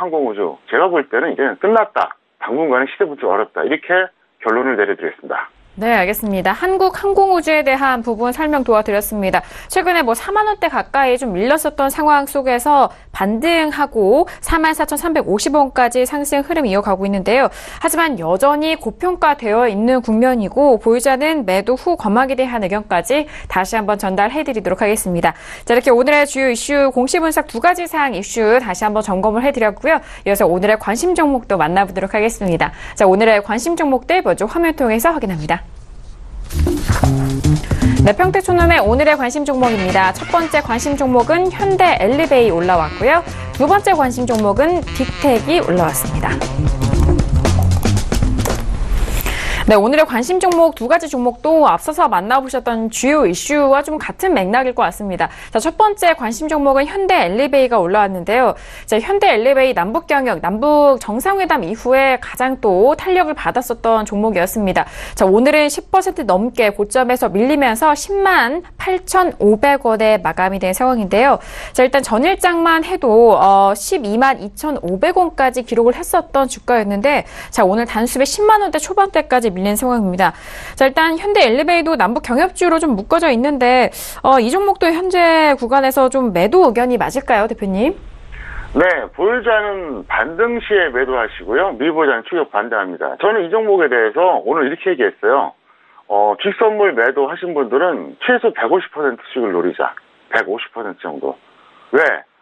한국항공우주 제가 볼 때는 이제 끝났다. 당분간은 시대부터 어렵다. 이렇게 결론을 내려드리겠습니다. 네, 알겠습니다. 한국항공우주에 대한 부분 설명 도와드렸습니다. 최근에 4만 원대 가까이 좀 밀렸었던 상황 속에서 반등하고 44,350원까지 상승 흐름 이어가고 있는데요. 하지만 여전히 고평가되어 있는 국면이고 보유자는 매도 후 관망에 대한 의견까지 다시 한번 전달해드리도록 하겠습니다. 자, 이렇게 오늘의 주요 이슈 공시 분석 2가지 사항 이슈 다시 한번 점검을 해드렸고요. 이어서 오늘의 관심 종목도 만나보도록 하겠습니다. 자, 오늘의 관심 종목들 먼저 화면 통해서 확인합니다. 네, 평택촌놈의 오늘의 관심 종목입니다. 첫 번째 관심 종목은 현대 엘리베이 올라왔고요. 두 번째 관심 종목은 빅텍이 올라왔습니다. 네, 오늘의 관심 종목 2가지 종목도 앞서서 만나보셨던 주요 이슈와 좀 같은 맥락일 것 같습니다. 자, 첫 번째 관심 종목은 현대 엘리베이가 올라왔는데요. 자, 현대 엘리베이 남북 경역, 남북 정상회담 이후에 가장 또 탄력을 받았었던 종목이었습니다. 자, 오늘은 10% 넘게 고점에서 밀리면서 10만 8,500원에 마감이 된 상황인데요. 자, 일단 전일장만 해도 12만 2,500원까지 기록을 했었던 주가였는데, 자, 오늘 단숨에 10만 원대 초반대까지 밀린 상황입니다. 자, 일단 현대 엘리베이도 남북 경협주로 좀 묶어져 있는데 이 종목도 현재 구간에서 좀 매도 의견이 맞을까요, 대표님? 네, 보유자는 반등 시에 매도하시고요. 미보유자는 추격 반대합니다. 저는 이 종목에 대해서 오늘 이렇게 얘기했어요. 퀵선물 매도하신 분들은 최소 150%씩을 노리자. 150% 정도. 왜?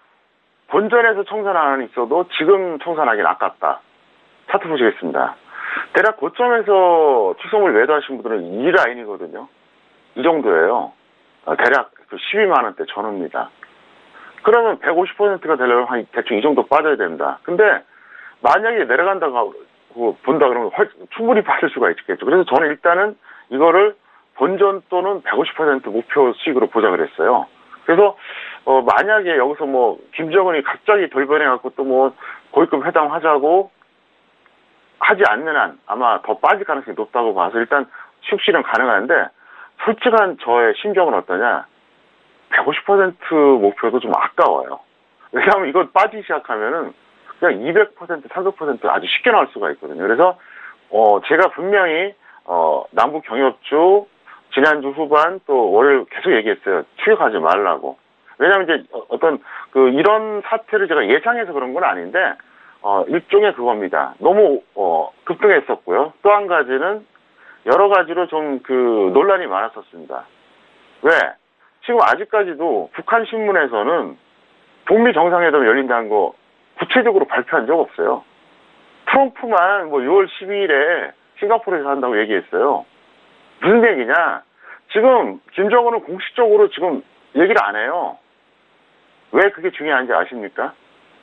본전에서 청산 안 있어도 지금 청산하기는 아깝다. 차트 보시겠습니다. 대략 고점에서 퀵선물 매도하신 분들은 이 라인이거든요. 이 정도예요. 대략 12만 원대 전후입니다. 그러면 150%가 되려면 한 대충 이 정도 빠져야 됩니다. 근데 만약에 내려간다고 본다 그러면 충분히 빠질 수가 있겠죠. 그래서 저는 일단은 이거를 본전 또는 150% 목표 수익으로 보자 그랬어요. 그래서 만약에 여기서 김정은이 갑자기 돌변해갖고 또 고위급 회담 하자고 하지 않는 한 아마 더 빠질 가능성이 높다고 봐서 일단 수익 실현 가능한데 솔직한 저의 심정은 어떠냐? 150% 목표도 좀 아까워요. 왜냐하면 이거 빠지기 시작하면은 그냥 200%, 300% 아주 쉽게 나올 수가 있거든요. 그래서 제가 분명히 남북 경협주 지난주 후반 또 월요일 계속 얘기했어요. 추격하지 말라고. 왜냐하면 이제 어떤 이런 사태를 제가 예상해서 그런 건 아닌데 일종의 그겁니다. 너무 급등했었고요. 또 한 가지는 여러 가지로 좀 논란이 많았었습니다. 왜? 지금 아직까지도 북한 신문에서는 북미 정상회담이 열린다는 거 구체적으로 발표한 적 없어요. 트럼프만 6월 12일에 싱가포르에서 한다고 얘기했어요. 무슨 얘기냐? 지금 김정은은 공식적으로 지금 얘기를 안 해요. 왜 그게 중요한지 아십니까?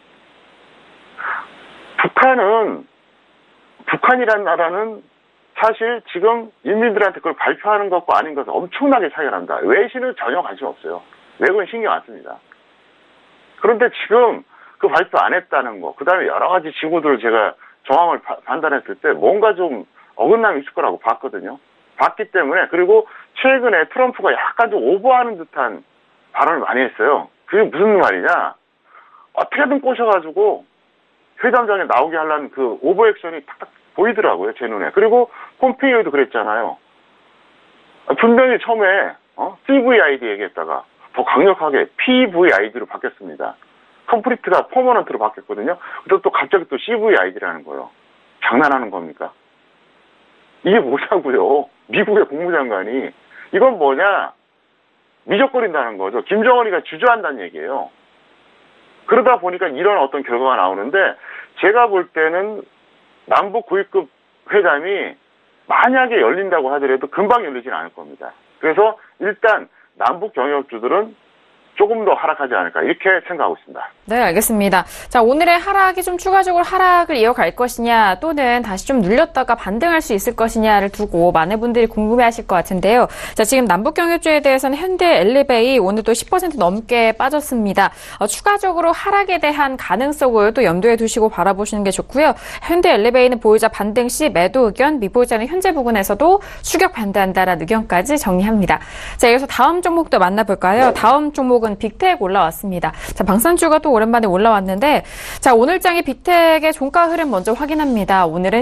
북한이란 나라는 사실 지금 인민들한테 그걸 발표하는 것과 아닌 것은 엄청나게 차이가 납니다. 외신은 전혀 관심 없어요. 외국은 신경 안 씁니다. 그런데 지금 그 발표 안 했다는 거, 그 다음에 여러 가지 징후들을 제가 정황을 판단했을 때 뭔가 좀 어긋남이 있을 거라고 봤거든요. 봤기 때문에, 그리고 최근에 트럼프가 약간 좀 오버하는 듯한 발언을 많이 했어요. 그게 무슨 말이냐? 어떻게든 꼬셔가지고 회담장에 나오게 하려는 그 오버액션이 탁탁 보이더라고요, 제 눈에. 그리고 폼페이오도 그랬잖아요. 분명히 처음에 CVID 얘기했다가 더 강력하게 PVID로 바뀌었습니다. 컴플리트가 퍼머넌트로 바뀌었거든요. 그래서 또 갑자기 또 CVID라는 거예요. 장난하는 겁니까? 이게 뭐냐고요. 미국의 국무장관이. 이건 뭐냐? 미적거린다는 거죠. 김정은이가 주저한다는 얘기예요. 그러다 보니까 이런 어떤 결과가 나오는데, 제가 볼 때는 남북 고위급 회담이 만약에 열린다고 하더라도 금방 열리진 않을 겁니다. 그래서 일단 남북 경협주들은 조금 더 하락하지 않을까 이렇게 생각하고 있습니다. 네, 알겠습니다. 자, 오늘의 하락이 좀 추가적으로 하락을 이어갈 것이냐 또는 다시 좀 눌렸다가 반등할 수 있을 것이냐를 두고 많은 분들이 궁금해하실 것 같은데요. 자, 지금 남북 경협주에 대해서는 현대 엘리베이 오늘도 10% 넘게 빠졌습니다. 추가적으로 하락에 대한 가능성을 또 염두에 두시고 바라보시는 게 좋고요. 현대 엘리베이는 보유자 반등 시 매도 의견, 미보유자는 현재 부근에서도 추격 반대한다라는 의견까지 정리합니다. 자, 이어서 다음 종목도 만나볼까요? 다음 종목은 종목은 빅텍 올라왔습니다. 자, 방산주가 또 오랜만에 올라왔는데, 자, 오늘장의 빅텍의 종가 흐름 먼저 확인합니다. 오늘은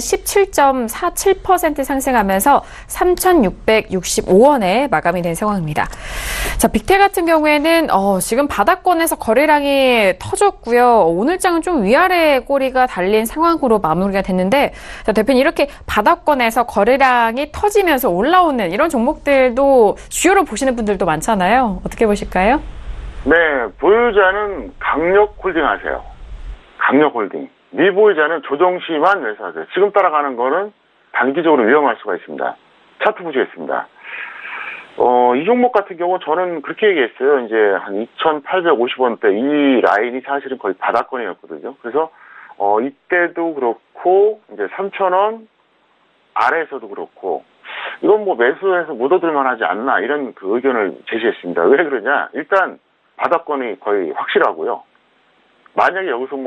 17.47% 상승하면서 3,665원에 마감이 된 상황입니다. 자, 빅텍 같은 경우에는 지금 바닥권에서 거래량이 터졌고요. 오늘장은 좀 위아래 꼬리가 달린 상황으로 마무리가 됐는데, 자, 대표님 이렇게 바닥권에서 거래량이 터지면서 올라오는 이런 종목들도 주요로 보시는 분들도 많잖아요. 어떻게 보실까요? 네, 보유자는 강력홀딩 하세요. 강력홀딩. 미보유자는 조정시만 매수하세요. 지금 따라가는 거는 단기적으로 위험할 수가 있습니다. 차트 보시겠습니다. 이 종목 같은 경우 저는 그렇게 얘기했어요. 이제 한 2,850원대 이 라인이 사실은 거의 바닥권이었거든요. 그래서 이때도 그렇고 이제 3,000원 아래에서도 그렇고 이건 뭐 매수해서 못 얻을 만하지 않나 이런 그 의견을 제시했습니다. 왜 그러냐? 일단 바닥권이 거의 확실하고요. 만약에 여기서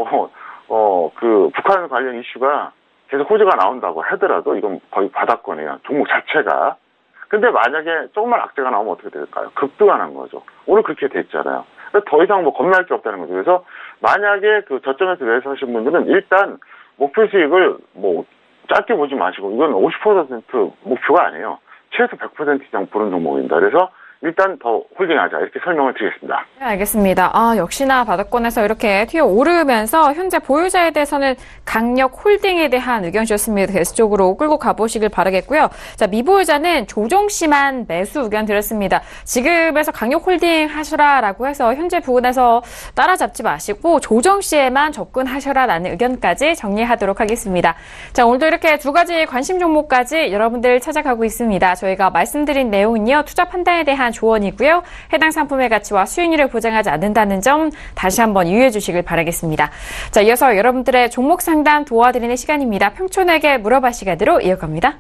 그 북한 관련 이슈가 계속 호재가 나온다고 하더라도 이건 거의 바닥권이에요. 종목 자체가. 근데 만약에 조금만 악재가 나오면 어떻게 될까요? 급등하는 거죠. 오늘 그렇게 됐잖아요. 더 이상 겁날 게 없다는 거죠. 그래서 만약에 그 저점에서 매수하신 분들은 일단 목표 수익을 짧게 보지 마시고 이건 50% 목표가 아니에요. 최소 100% 이상 보는 종목입니다. 그래서 일단 더 홀딩하자 이렇게 설명을 드리겠습니다. 네, 알겠습니다. 역시나 바닥권에서 이렇게 튀어오르면서 현재 보유자에 대해서는 강력 홀딩에 대한 의견 주셨습니다. 개수 쪽으로 끌고 가보시길 바라겠고요. 자, 미보유자는 조정시만 매수 의견 드렸습니다. 지금에서 강력 홀딩 하셔라라고 해서 현재 부근에서 따라잡지 마시고 조정시에만 접근하셔라라는 의견까지 정리하도록 하겠습니다. 자, 오늘도 이렇게 두 가지 관심 종목까지 여러분들 찾아가고 있습니다. 저희가 말씀드린 내용은요, 투자 판단에 대한 조언이고요. 해당 상품의 가치와 수익률을 보장하지 않는다는 점 다시 한번 유의해 주시길 바라겠습니다. 자, 이어서 여러분들의 종목 상담 도와드리는 시간입니다. 평촌에게 물어봐 시간으로 이어갑니다.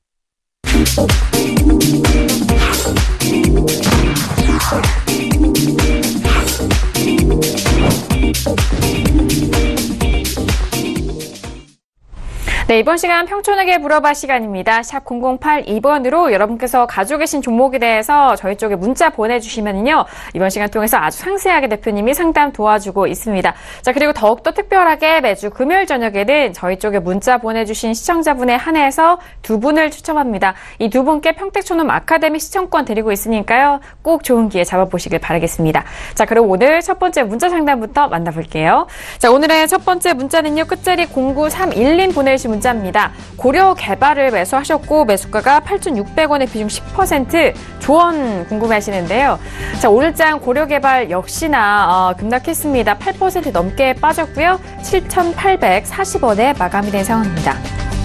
네, 이번 시간 평촌에게 물어봐 시간입니다. 샵 0082번으로 여러분께서 가지고 계신 종목에 대해서 저희 쪽에 문자 보내주시면요, 이번 시간 통해서 아주 상세하게 대표님이 상담 도와주고 있습니다. 자, 그리고 더욱더 특별하게 매주 금요일 저녁에는 저희 쪽에 문자 보내주신 시청자분에 한해서 두 분을 추첨합니다. 이 두 분께 평택촌홈 아카데미 시청권 드리고 있으니까요, 꼭 좋은 기회 잡아보시길 바라겠습니다. 자, 그럼 오늘 첫 번째 문자 상담부터 만나볼게요. 자, 오늘의 첫 번째 문자는요, 끝자리 0931님 보내주신 문자입니다. 고려 개발을 매수하셨고 매수가가 8,600원에 비중 10% 조언 궁금해하시는데요. 자, 오늘장 고려 개발 역시나 급락했습니다. 8% 넘게 빠졌고요. 7,840원에 마감이 된 상황입니다.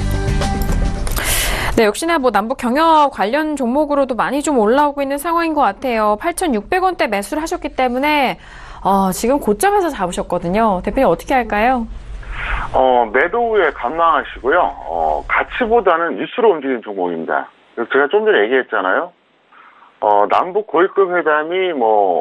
네, 역시나 남북 경협 관련 종목으로도 많이 좀 올라오고 있는 상황인 것 같아요. 8,600원대 매수를 하셨기 때문에 지금 고점에서 잡으셨거든요. 대표님 어떻게 할까요? 매도 후에 감망하시고요. 가치보다는 일수로 움직이는 종목입니다. 그래서 제가 좀 전에 얘기했잖아요. 남북 고위급 회담이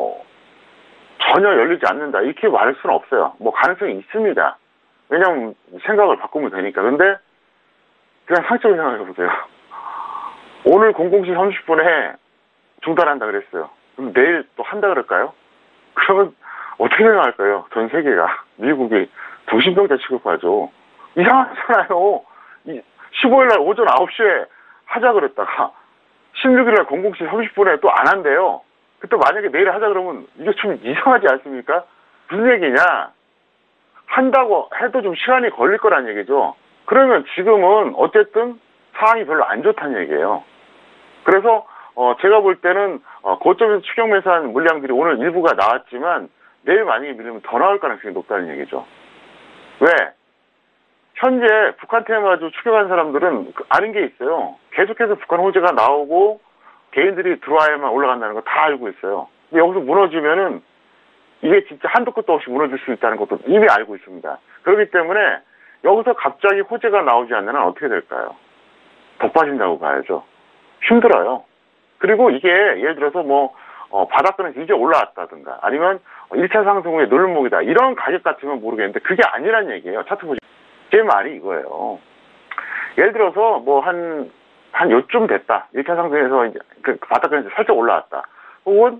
전혀 열리지 않는다 이렇게 말할 수는 없어요. 가능성이 있습니다. 왜냐면 생각을 바꾸면 되니까. 근데 그냥 상식적으로 생각해 보세요. 오늘 00시 30분에 중단한다 그랬어요. 그럼 내일 또 한다 그럴까요? 그러면 어떻게 생각할까요? 전 세계가, 미국이 정신병자 취급하죠. 이상하잖아요. 15일날 오전 9시에 하자 그랬다가 16일날 00시 30분에 또 안 한대요. 그때 만약에 내일 하자 그러면 이게 좀 이상하지 않습니까? 무슨 얘기냐? 한다고 해도 좀 시간이 걸릴 거란 얘기죠. 그러면 지금은 어쨌든 상황이 별로 안 좋다는 얘기예요. 그래서 제가 볼 때는 고점에서 추격 매수한 물량들이 오늘 일부가 나왔지만 내일 만약에 밀리면 더 나올 가능성이 높다는 얘기죠. 왜? 현재 북한 테마 가지고 추격한 사람들은 아는 게 있어요. 계속해서 북한 호재가 나오고 개인들이 들어와야만 올라간다는 거 다 알고 있어요. 근데 여기서 무너지면은 이게 진짜 한도 끝도 없이 무너질 수 있다는 것도 이미 알고 있습니다. 그렇기 때문에 여기서 갑자기 호재가 나오지 않는 한 어떻게 될까요? 더 빠진다고 봐야죠. 힘들어요. 그리고 이게 예를 들어서 바닥권에서 이제 올라왔다든가 아니면 1차 상승 후에 누를목이다 이런 가격 같으면 모르겠는데 그게 아니란 얘기예요. 차트 보시면 제 말이 이거예요. 예를 들어서 한 요쯤 됐다. 1차 상승에서 이제 그 바닥권에서 살짝 올라왔다. 혹은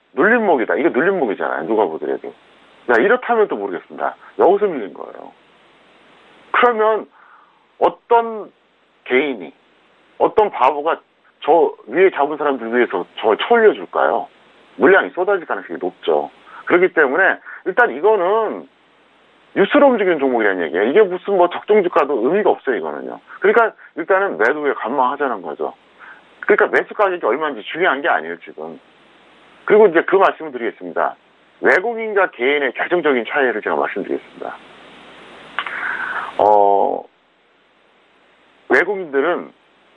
눌림목이다. 이게 눌림목이잖아요. 누가 보더라도. 야, 이렇다면 또 모르겠습니다. 여기서 밀린 거예요. 그러면 어떤 개인이, 어떤 바보가 저 위에 잡은 사람들 위해서 저걸 쳐올려줄까요? 물량이 쏟아질 가능성이 높죠. 그렇기 때문에 일단 이거는 뉴스로 움직이는 종목이라는 얘기예요. 이게 무슨 뭐 적정주가도 의미가 없어요, 이거는요. 그러니까 일단은 매도에 관망하자는 거죠. 그러니까 매수 가격이 얼마인지 중요한 게 아니에요, 지금. 그리고 이제 그 말씀을 드리겠습니다. 외국인과 개인의 결정적인 차이를 제가 말씀드리겠습니다. 외국인들은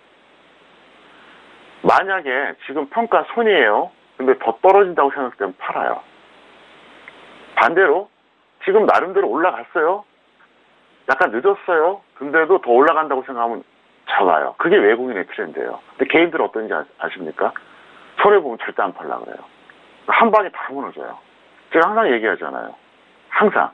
만약에 지금 평가 손이에요. 근데 더 떨어진다고 생각되면 팔아요. 반대로 지금 나름대로 올라갔어요. 약간 늦었어요. 근데도 더 올라간다고 생각하면 잡아요. 그게 외국인의 트렌드예요. 근데 개인들은 어떤지 아십니까? 손해보면 절대 안 팔려고 그래요. 한 방에 다 무너져요. 제가 항상 얘기하잖아요. 항상.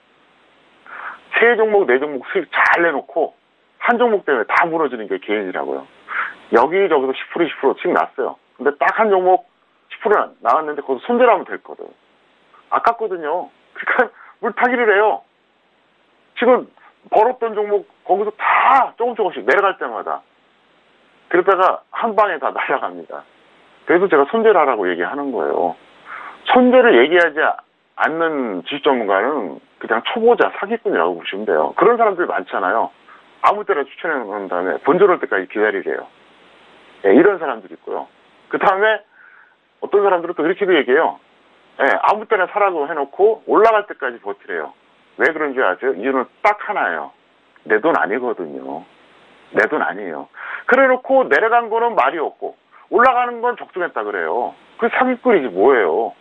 3종목, 4종목 수익 잘 내놓고 한 종목 때문에 다 무너지는 게 개인이라고요. 여기저기서 10%, 20%씩 났어요. 근데 딱 한 종목 10% 나왔는데 거기서 손절하면 됐거든. 아깝거든요. 그러니까 물타기를 해요. 지금 벌었던 종목 거기서 다 조금씩 내려갈 때마다. 그러다가 한 방에 다 날아갑니다. 그래서 제가 손절하라고 얘기하는 거예요. 손절을 얘기하지 않는 주식 전문가는 그냥 초보자, 사기꾼이라고 보시면 돼요. 그런 사람들이 많잖아요. 아무 때나 추천해 놓은 다음에 본전 올 때까지 기다리래요. 네, 이런 사람들이 있고요. 그 다음에 어떤 사람들은 또 이렇게도 얘기해요. 네, 아무 때나 사라고 해놓고 올라갈 때까지 버티래요. 왜 그런지 아세요? 이유는 딱 하나예요. 내 돈 아니거든요. 내 돈 아니에요. 그래놓고 내려간 거는 말이 없고 올라가는 건 적중했다 그래요. 그 사기꾼이지 뭐예요.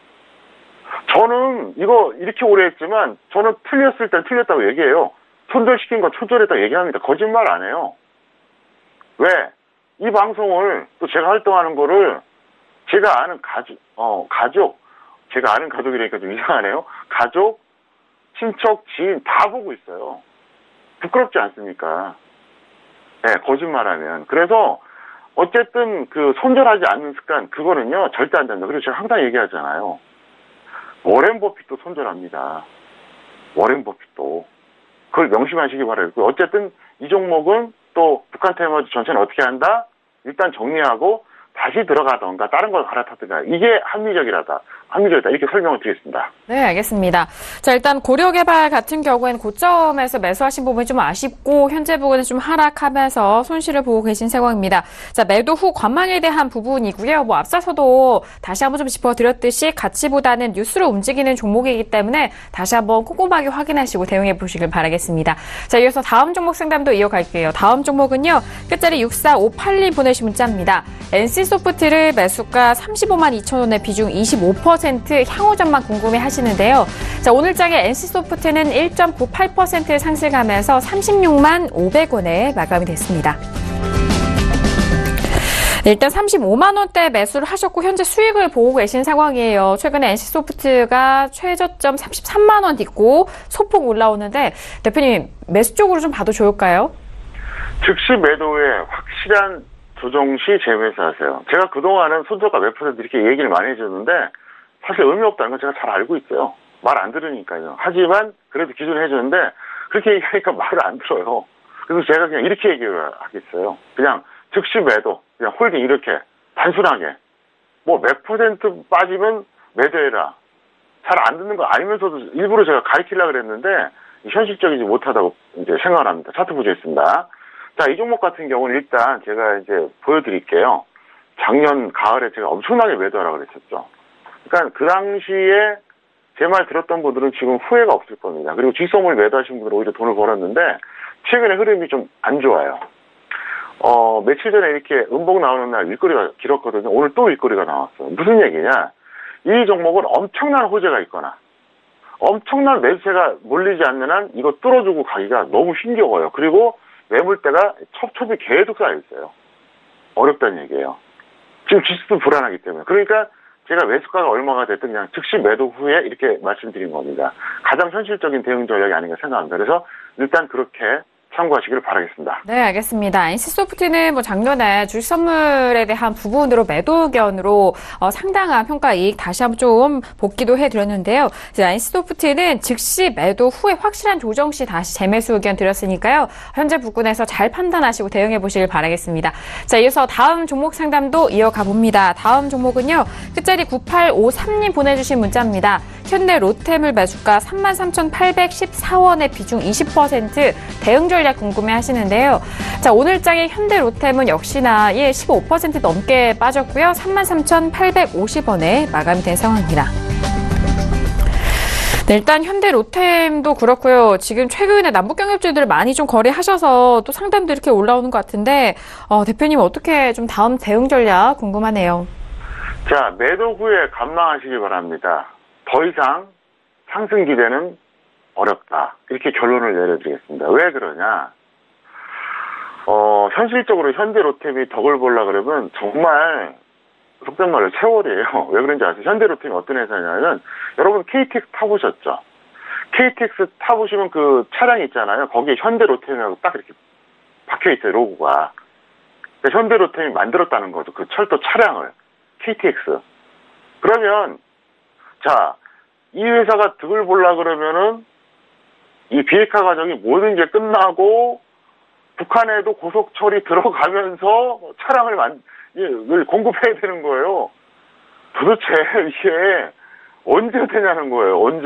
저는 이거 이렇게 오래 했지만 저는 틀렸을 땐 틀렸다고 얘기해요. 손절시킨 건 손절했다고 얘기합니다. 거짓말 안 해요. 왜? 이 방송을 또 제가 활동하는 거를 제가 아는 가족, 제가 아는 가족이라니까 좀 이상하네요. 가족, 친척, 지인 다 보고 있어요. 부끄럽지 않습니까? 네, 거짓말하면. 그래서 어쨌든 그 손절하지 않는 습관 그거는요 절대 안 된다. 그리고 제가 항상 얘기하잖아요. 워렌 버핏도 손절합니다. 워렌 버핏도. 그걸 명심하시기 바라요. 어쨌든 이 종목은 또 북한 테마주 전체는 어떻게 한다? 일단 정리하고 다시 들어가던가 다른 걸 갈아타든가 이게 합리적이다 이렇게 설명을 드리겠습니다. 네, 알겠습니다. 자, 일단 고려개발 같은 경우에는 고점에서 매수하신 부분이 좀 아쉽고 현재 부분은 좀 하락하면서 손실을 보고 계신 상황입니다. 자, 매도 후 관망에 대한 부분이고요. 뭐 앞서서도 다시 한번 좀 짚어드렸듯이 가치보다는 뉴스로 움직이는 종목이기 때문에 다시 한번 꼼꼼하게 확인하시고 대응해 보시길 바라겠습니다. 자, 이어서 다음 종목 상담도 이어갈게요. 다음 종목은요. 끝자리 6458님 보내신 문자입니다. NC소프트를 매수가 35만 2천 원에 비중 25% 향후점만 궁금해 하시는데요. 자, 오늘장에 NC소프트는 1.98% 상승하면서 36만 500원에 마감이 됐습니다. 일단 35만 원대 매수를 하셨고 현재 수익을 보고 계신 상황이에요. 최근에 NC소프트가 최저점 33만 원 딛고 소폭 올라오는데 대표님 매수 쪽으로 좀 봐도 좋을까요? 즉시 매도에 확실한 조정 시 재매수하세요. 제가 그동안은 손절가 몇 퍼센트 이렇게 얘기를 많이 해줬는데 사실 의미 없다는 건 제가 잘 알고 있어요. 말 안 들으니까요. 하지만 그래도 기존에 해줬는데 그렇게 얘기하니까 말을 안 들어요. 그래서 제가 그냥 이렇게 얘기를 하겠어요. 그냥 즉시 매도, 그냥 홀딩 이렇게 단순하게 뭐 몇 퍼센트 빠지면 매도해라. 잘 안 듣는 거 아니면서도 일부러 제가 가르치려고 그랬는데 현실적이지 못하다고 이제 생각을 합니다. 차트 보시겠습니다. 자, 이 종목 같은 경우는 일단 제가 이제 보여드릴게요. 작년 가을에 제가 엄청나게 매도하라고 그랬었죠. 그러니까 그 당시에 제 말 들었던 분들은 지금 후회가 없을 겁니다. 그리고 뒷선물 매도하신 분들은 오히려 돈을 벌었는데 최근에 흐름이 좀 안 좋아요. 며칠 전에 이렇게 음봉 나오는 날 윗거리가 길었거든요. 오늘 또 윗거리가 나왔어요. 무슨 얘기냐? 이 종목은 엄청난 호재가 있거나 엄청난 매수세가 몰리지 않는 한 이거 뚫어주고 가기가 너무 힘겨워요. 그리고 매물대가 첩첩이 계속 쌓여있어요. 어렵다는 얘기예요. 지금 지수도 불안하기 때문에. 그러니까 제가 매수가가 얼마가 됐든 그냥 즉시 매도 후에 이렇게 말씀드린 겁니다. 가장 현실적인 대응 전략이 아닌가 생각합니다. 그래서 일단 그렇게 참고하시길 바라겠습니다. 네, 알겠습니다. NC소프트는 작년에 주식 선물에 대한 부분으로 매도 의견으로 상당한 평가 이익 다시 한번 좀 복기도 해드렸는데요. NC소프트는 즉시 매도 후에 확실한 조정 시 다시 재매수 의견 드렸으니까요. 현재 부근에서 잘 판단하시고 대응해 보시길 바라겠습니다. 자, 이어서 다음 종목 상담도 이어가 봅니다. 다음 종목은요. 끝자리 9853님 보내주신 문자입니다. 현대 로템을 매수가 33,814원의 비중 20% 대응 전략 궁금해 하시는데요. 자, 오늘장의 현대 로템은 역시나 15% 넘게 빠졌고요. 33,850원에 마감이 된 상황입니다. 네, 일단 현대 로템도 그렇고요. 지금 최근에 남북경협주들 많이 좀 거래하셔서 또 상담도 이렇게 올라오는 것 같은데 대표님 어떻게 좀 다음 대응 전략 궁금하네요. 자, 매도 후에 관망하시기 바랍니다. 더 이상 상승 기대는 어렵다. 이렇게 결론을 내려드리겠습니다. 왜 그러냐? 현실적으로 현대 로템이 덕을 보려 그러면 정말 속된 말로 세월이에요. 왜 그런지 아세요? 현대 로템이 어떤 회사냐면 여러분 KTX 타보셨죠? KTX 타보시면 그 차량 있잖아요. 거기에 현대 로템이라고 딱 이렇게 박혀있어요. 로고가. 그러니까 현대 로템이 만들었다는 거죠. 그 철도 차량을. KTX. 그러면 자, 이 회사가 득을 보려 그러면은 이 비핵화 과정이 모든 게 끝나고 북한에도 고속 처리 들어가면서 차량을 공급해야 되는 거예요. 도대체 이게 언제 되냐는 거예요. 언제.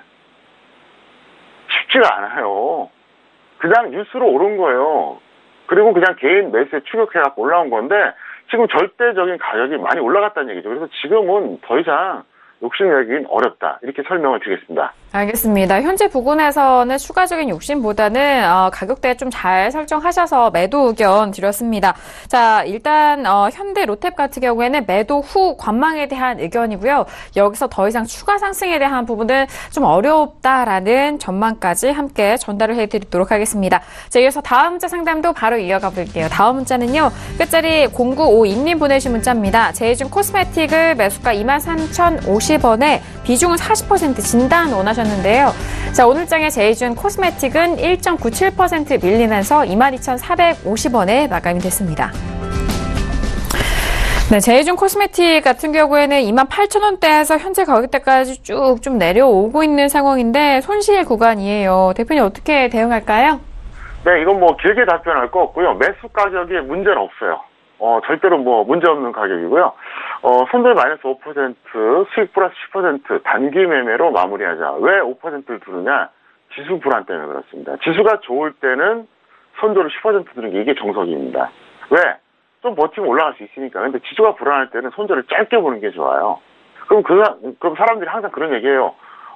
쉽지가 않아요. 그냥 뉴스로 오른 거예요. 그리고 그냥 개인 매수에 추격해갖고 올라온 건데 지금 절대적인 가격이 많이 올라갔다는 얘기죠. 그래서 지금은 더 이상 욕심내긴 어렵다. 이렇게 설명을 드리겠습니다. 알겠습니다. 현재 부근에서는 추가적인 욕심보다는 가격대 좀 잘 설정하셔서 매도 의견 드렸습니다. 자, 일단 현대 로템 같은 경우에는 매도 후 관망에 대한 의견이고요. 여기서 더 이상 추가 상승에 대한 부분은 좀 어렵다라는 전망까지 함께 전달을 해드리도록 하겠습니다. 자, 이어서 다음 문자 상담도 바로 이어가 볼게요. 다음 문자는요. 끝자리 0952님 보내신 문자입니다. 제이준 코스메틱을 매수가 23,050원에 비중은 40% 진단 원하셨는데요. 자, 오늘장의 제이준 코스메틱은 1.97% 밀리면서 22,450원에 마감이 됐습니다. 네, 제이준 코스메틱 같은 경우에는 28,000원대에서 현재 가격대까지 쭉 좀 내려오고 있는 상황인데 손실 구간이에요. 대표님 어떻게 대응할까요? 네, 이건 길게 답변할 거 없고요. 매수 가격에 문제는 없어요. 절대로 문제없는 가격이고요. 손절 마이너스 5%, 수익 플러스 10% 단기 매매로 마무리하자. 왜 5%를 두느냐? 지수 불안 때문에 그렇습니다. 지수가 좋을 때는 손절을 10% 두는 게 이게 정석입니다. 왜? 좀 버티면 올라갈 수 있으니까. 근데 지수가 불안할 때는 손절을 짧게 보는 게 좋아요. 그럼 사람들이 항상 그런 얘기해요.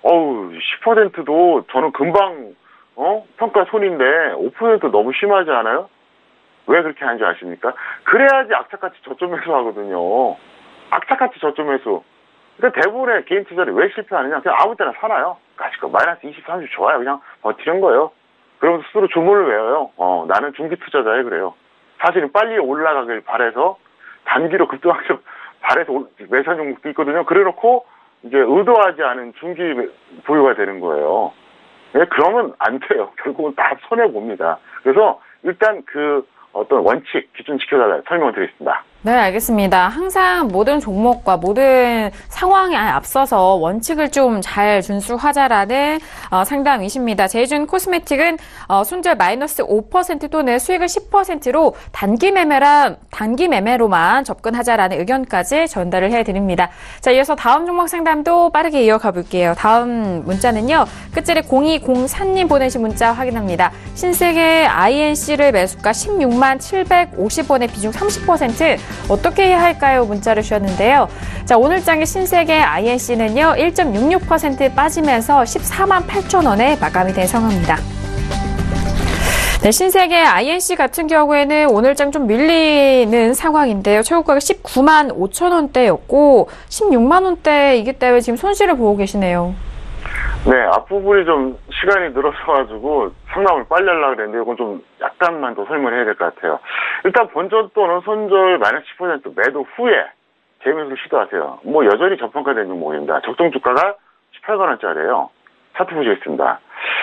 10%도 저는 금방, 평가 손인데 5% 너무 심하지 않아요? 왜 그렇게 하는지 아십니까? 그래야지 악착같이 저점 매수 하거든요. 악착같이 저점 매수. 그러니까 대부분의 개인 투자를 왜 실패하느냐? 그냥 아무 때나 사나요? 가시고 마이너스 20, 30 좋아요. 그냥 버티는 거예요. 그러면서 스스로 주문을 외워요. 나는 중기 투자자에 그래요. 사실은 빨리 올라가길 바래서 단기로 급등하길 바래서 매수한 종목도 있거든요. 그래놓고 이제 의도하지 않은 중기 보유가 되는 거예요. 네, 그러면 안 돼요. 결국은 다 손해봅니다. 그래서 일단 어떤 원칙, 기준 지켜달라 설명을 드리겠습니다. 네, 알겠습니다. 항상 모든 종목과 모든 상황에 앞서서 원칙을 좀 잘 준수하자라는 상담이십니다. 제이준 코스메틱은 손절 마이너스 5% 또는 수익을 10%로 단기 매매로만 접근하자라는 의견까지 전달을 해드립니다. 자, 이어서 다음 종목 상담도 빠르게 이어가 볼게요. 다음 문자는요. 끝자리 0204님 보내신 문자 확인합니다. 신세계 INC를 매수가 16만 750원의 비중 30% 어떻게 해야 할까요? 문자를 주셨는데요. 자, 오늘장의 신세계 INC는요, 1.66% 빠지면서 14만 8천원에 마감이 된 상황입니다. 네, 신세계 INC 같은 경우에는 오늘장 좀 밀리는 상황인데요. 최고가가 19만 5천원대였고, 16만 원대이기 때문에 지금 손실을 보고 계시네요. 네, 앞부분이 좀 시간이 늘어서가지고 상담을 빨리 하려고 그랬는데 이건 좀 약간만 더 설명을 해야 될 것 같아요. 일단 본전 또는 손절 마이너스 10% 매도 후에 재매수를 시도하세요. 여전히 저평가된 종목입니다. 적정 주가가 18만원짜리예요. 차트 보시겠습니다.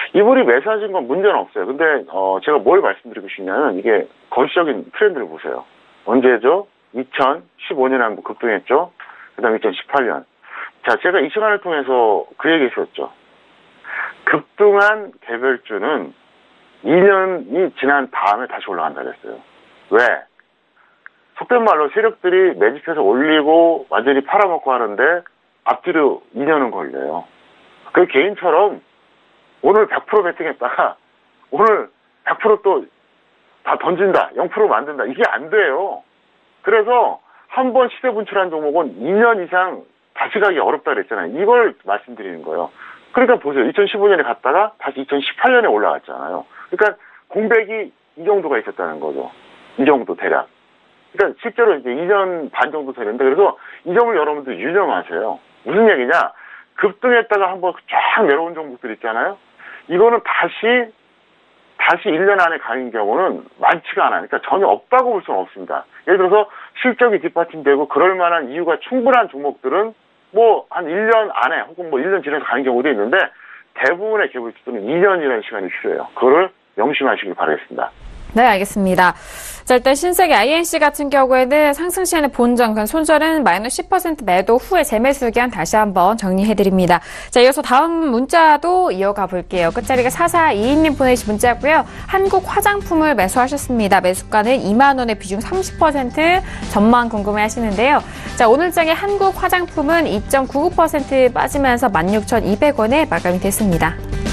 이분이 매수하신 건 문제는 없어요. 근데 제가 뭘 말씀드리고 싶냐면 이게 거시적인 트렌드를 보세요. 언제죠? 2015년에 한번 급등했죠. 그 다음에 2018년. 자, 제가 이 시간을 통해서 그 얘기 했었죠. 급등한 개별주는 2년이 지난 다음에 다시 올라간다 그랬어요. 왜? 속된 말로 세력들이 매집해서 올리고 완전히 팔아먹고 하는데 앞뒤로 2년은 걸려요. 그 개인처럼 오늘 100% 베팅했다가 오늘 100% 또 다 던진다. 0% 만든다. 이게 안 돼요. 그래서 한 번 시세 분출한 종목은 2년 이상 다시 가기 어렵다 그랬잖아요. 이걸 말씀드리는 거예요. 그러니까 보세요. 2015년에 갔다가 다시 2018년에 올라갔잖아요. 그러니까 공백이 이 정도가 있었다는 거죠. 이 정도 대략. 그러니까 실제로 이제 2년 반 정도 되는데 그래서 이 점을 여러분들 유념하세요. 무슨 얘기냐? 급등했다가 한번 쫙 내려온 종목들 있잖아요. 이거는 다시 1년 안에 가는 경우는 많지가 않아요. 그러니까 전혀 없다고 볼 수는 없습니다. 예를 들어서 실적이 뒷받침되고 그럴 만한 이유가 충분한 종목들은 뭐 한 1년 안에 혹은 뭐 1년 지나서 가는 경우도 있는데 대부분의 개별주들은 2년이라는 시간이 필요해요. 그거를 명심하시길 바라겠습니다. 네, 알겠습니다. 자, 일단 신세계 INC 같은 경우에는 상승 시에는 본전, 손절은 마이너스 10% 매도 후에 재매수 의견 다시 한번 정리해드립니다. 자, 이어서 다음 문자도 이어가 볼게요. 끝자리가 4422님 보내주신 문자고요. 한국 화장품을 매수하셨습니다. 매수가는 2만 원의 비중 30% 전망 궁금해 하시는데요. 자, 오늘장의 한국 화장품은 2.99% 빠지면서 16,200원에 마감이 됐습니다.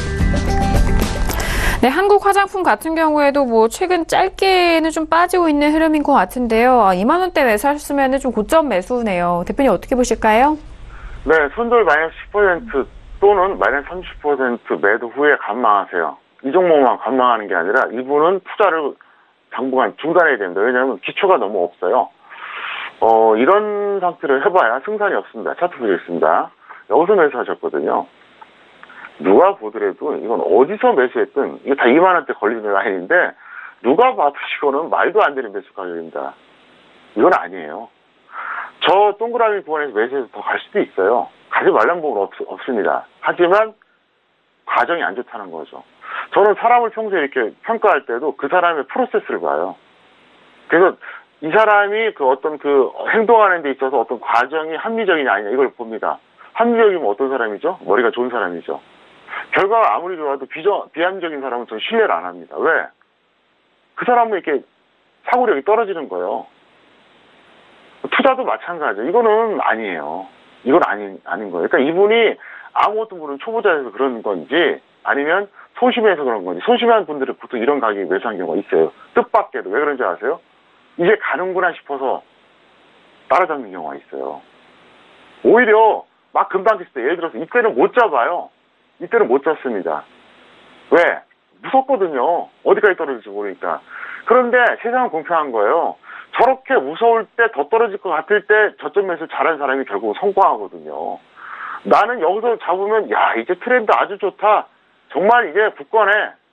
네, 한국 화장품 같은 경우에도 뭐 최근 짧게는 좀 빠지고 있는 흐름인 것 같은데요. 2만 원대 매수하셨으면 좀 고점 매수네요. 대표님 어떻게 보실까요? 네, 손절 마이너스 10% 또는 마이너스 30% 매도 후에 감망하세요. 이 종목만 감망하는 게 아니라 이분은 투자를 당분간 중단해야 됩니다. 왜냐하면 기초가 너무 없어요. 이런 상태를 해봐야 승산이 없습니다. 차트 보겠습니다. 여기서 매수하셨거든요. 누가 보더라도 이건 어디서 매수했든 이거 다 2만 원대 걸리는 라인인데 누가 봐도 이거는 말도 안 되는 매수 가격입니다. 이건 아니에요. 저 동그라미 구간에서 매수해서 더 갈 수도 있어요. 가지 말란 법은 없습니다. 하지만 과정이 안 좋다는 거죠. 저는 사람을 평소에 이렇게 평가할 때도 그 사람의 프로세스를 봐요. 그래서 이 사람이 그 어떤 그 행동하는 데 있어서 어떤 과정이 합리적이냐 아니냐 이걸 봅니다. 합리적이면 어떤 사람이죠? 머리가 좋은 사람이죠. 결과가 아무리 좋아도 비합리적인 사람은 저는 신뢰를 안 합니다. 왜? 그 사람은 이렇게 사고력이 떨어지는 거예요. 투자도 마찬가지죠. 이거는 아니에요. 이건 아닌 거예요. 그러니까 이분이 아무것도 모르는 초보자여서 그런 건지 아니면 소심해서 그런 건지 소심한 분들은 보통 이런 가격에 매수한 경우가 있어요. 뜻밖에도. 왜 그런지 아세요? 이제 가는구나 싶어서 따라잡는 경우가 있어요. 오히려 막 금방 했을 때 예를 들어서 이때는 못 잡아요. 이때는 못 잡습니다. 왜? 무섭거든요. 어디까지 떨어질지 모르니까. 그런데 세상은 공평한 거예요. 저렇게 무서울 때 더 떨어질 것 같을 때 저점에서 잘한 사람이 결국 성공하거든요. 나는 여기서 잡으면 야 이제 트렌드 아주 좋다. 정말 이제 굳건해.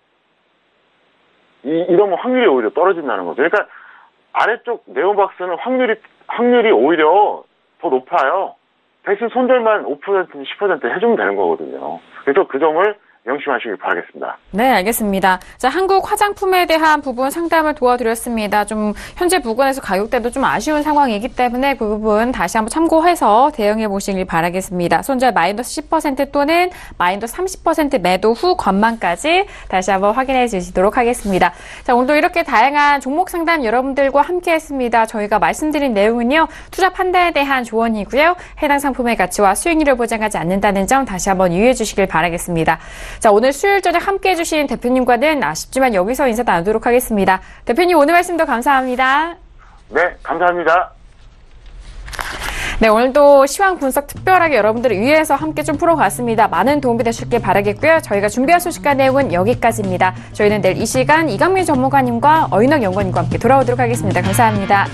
이러면 확률이 오히려 떨어진다는 거죠. 그러니까 아래쪽 네오박스는 확률이 오히려 더 높아요. 대신 손절만 5%, 10% 해주면 되는 거거든요. 그래서 그 점을 명심하시길 바라겠습니다. 네, 알겠습니다. 자, 한국 화장품에 대한 부분 상담을 도와드렸습니다. 좀 현재 부근에서 가격대도 좀 아쉬운 상황이기 때문에 그 부분 다시 한번 참고해서 대응해 보시길 바라겠습니다. 손절 마이너스 10% 또는 마이너스 30% 매도 후 관망까지 다시 한번 확인해 주시도록 하겠습니다. 자, 오늘도 이렇게 다양한 종목 상담 여러분들과 함께 했습니다. 저희가 말씀드린 내용은요, 투자 판단에 대한 조언이고요. 해당 상품의 가치와 수익률을 보장하지 않는다는 점 다시 한번 유의해 주시길 바라겠습니다. 자, 오늘 수요일 저녁 함께 해주신 대표님과는 아쉽지만 여기서 인사 나누도록 하겠습니다. 대표님 오늘 말씀도 감사합니다. 네, 감사합니다. 네, 오늘도 시황 분석 특별하게 여러분들을 위해서 함께 좀 풀어봤습니다. 많은 도움이 되셨길 바라겠고요. 저희가 준비한 소식과 내용은 여기까지입니다. 저희는 내일 이 시간 이강민 전문가님과 어인학 연구원님과 함께 돌아오도록 하겠습니다. 감사합니다.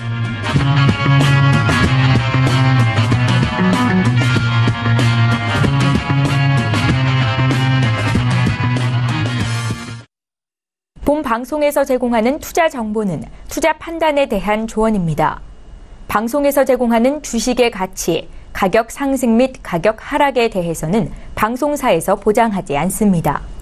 본 방송에서 제공하는 투자 정보는 투자 판단에 대한 조언입니다. 방송에서 제공하는 주식의 가치, 가격 상승 및 가격 하락에 대해서는 방송사에서 보장하지 않습니다.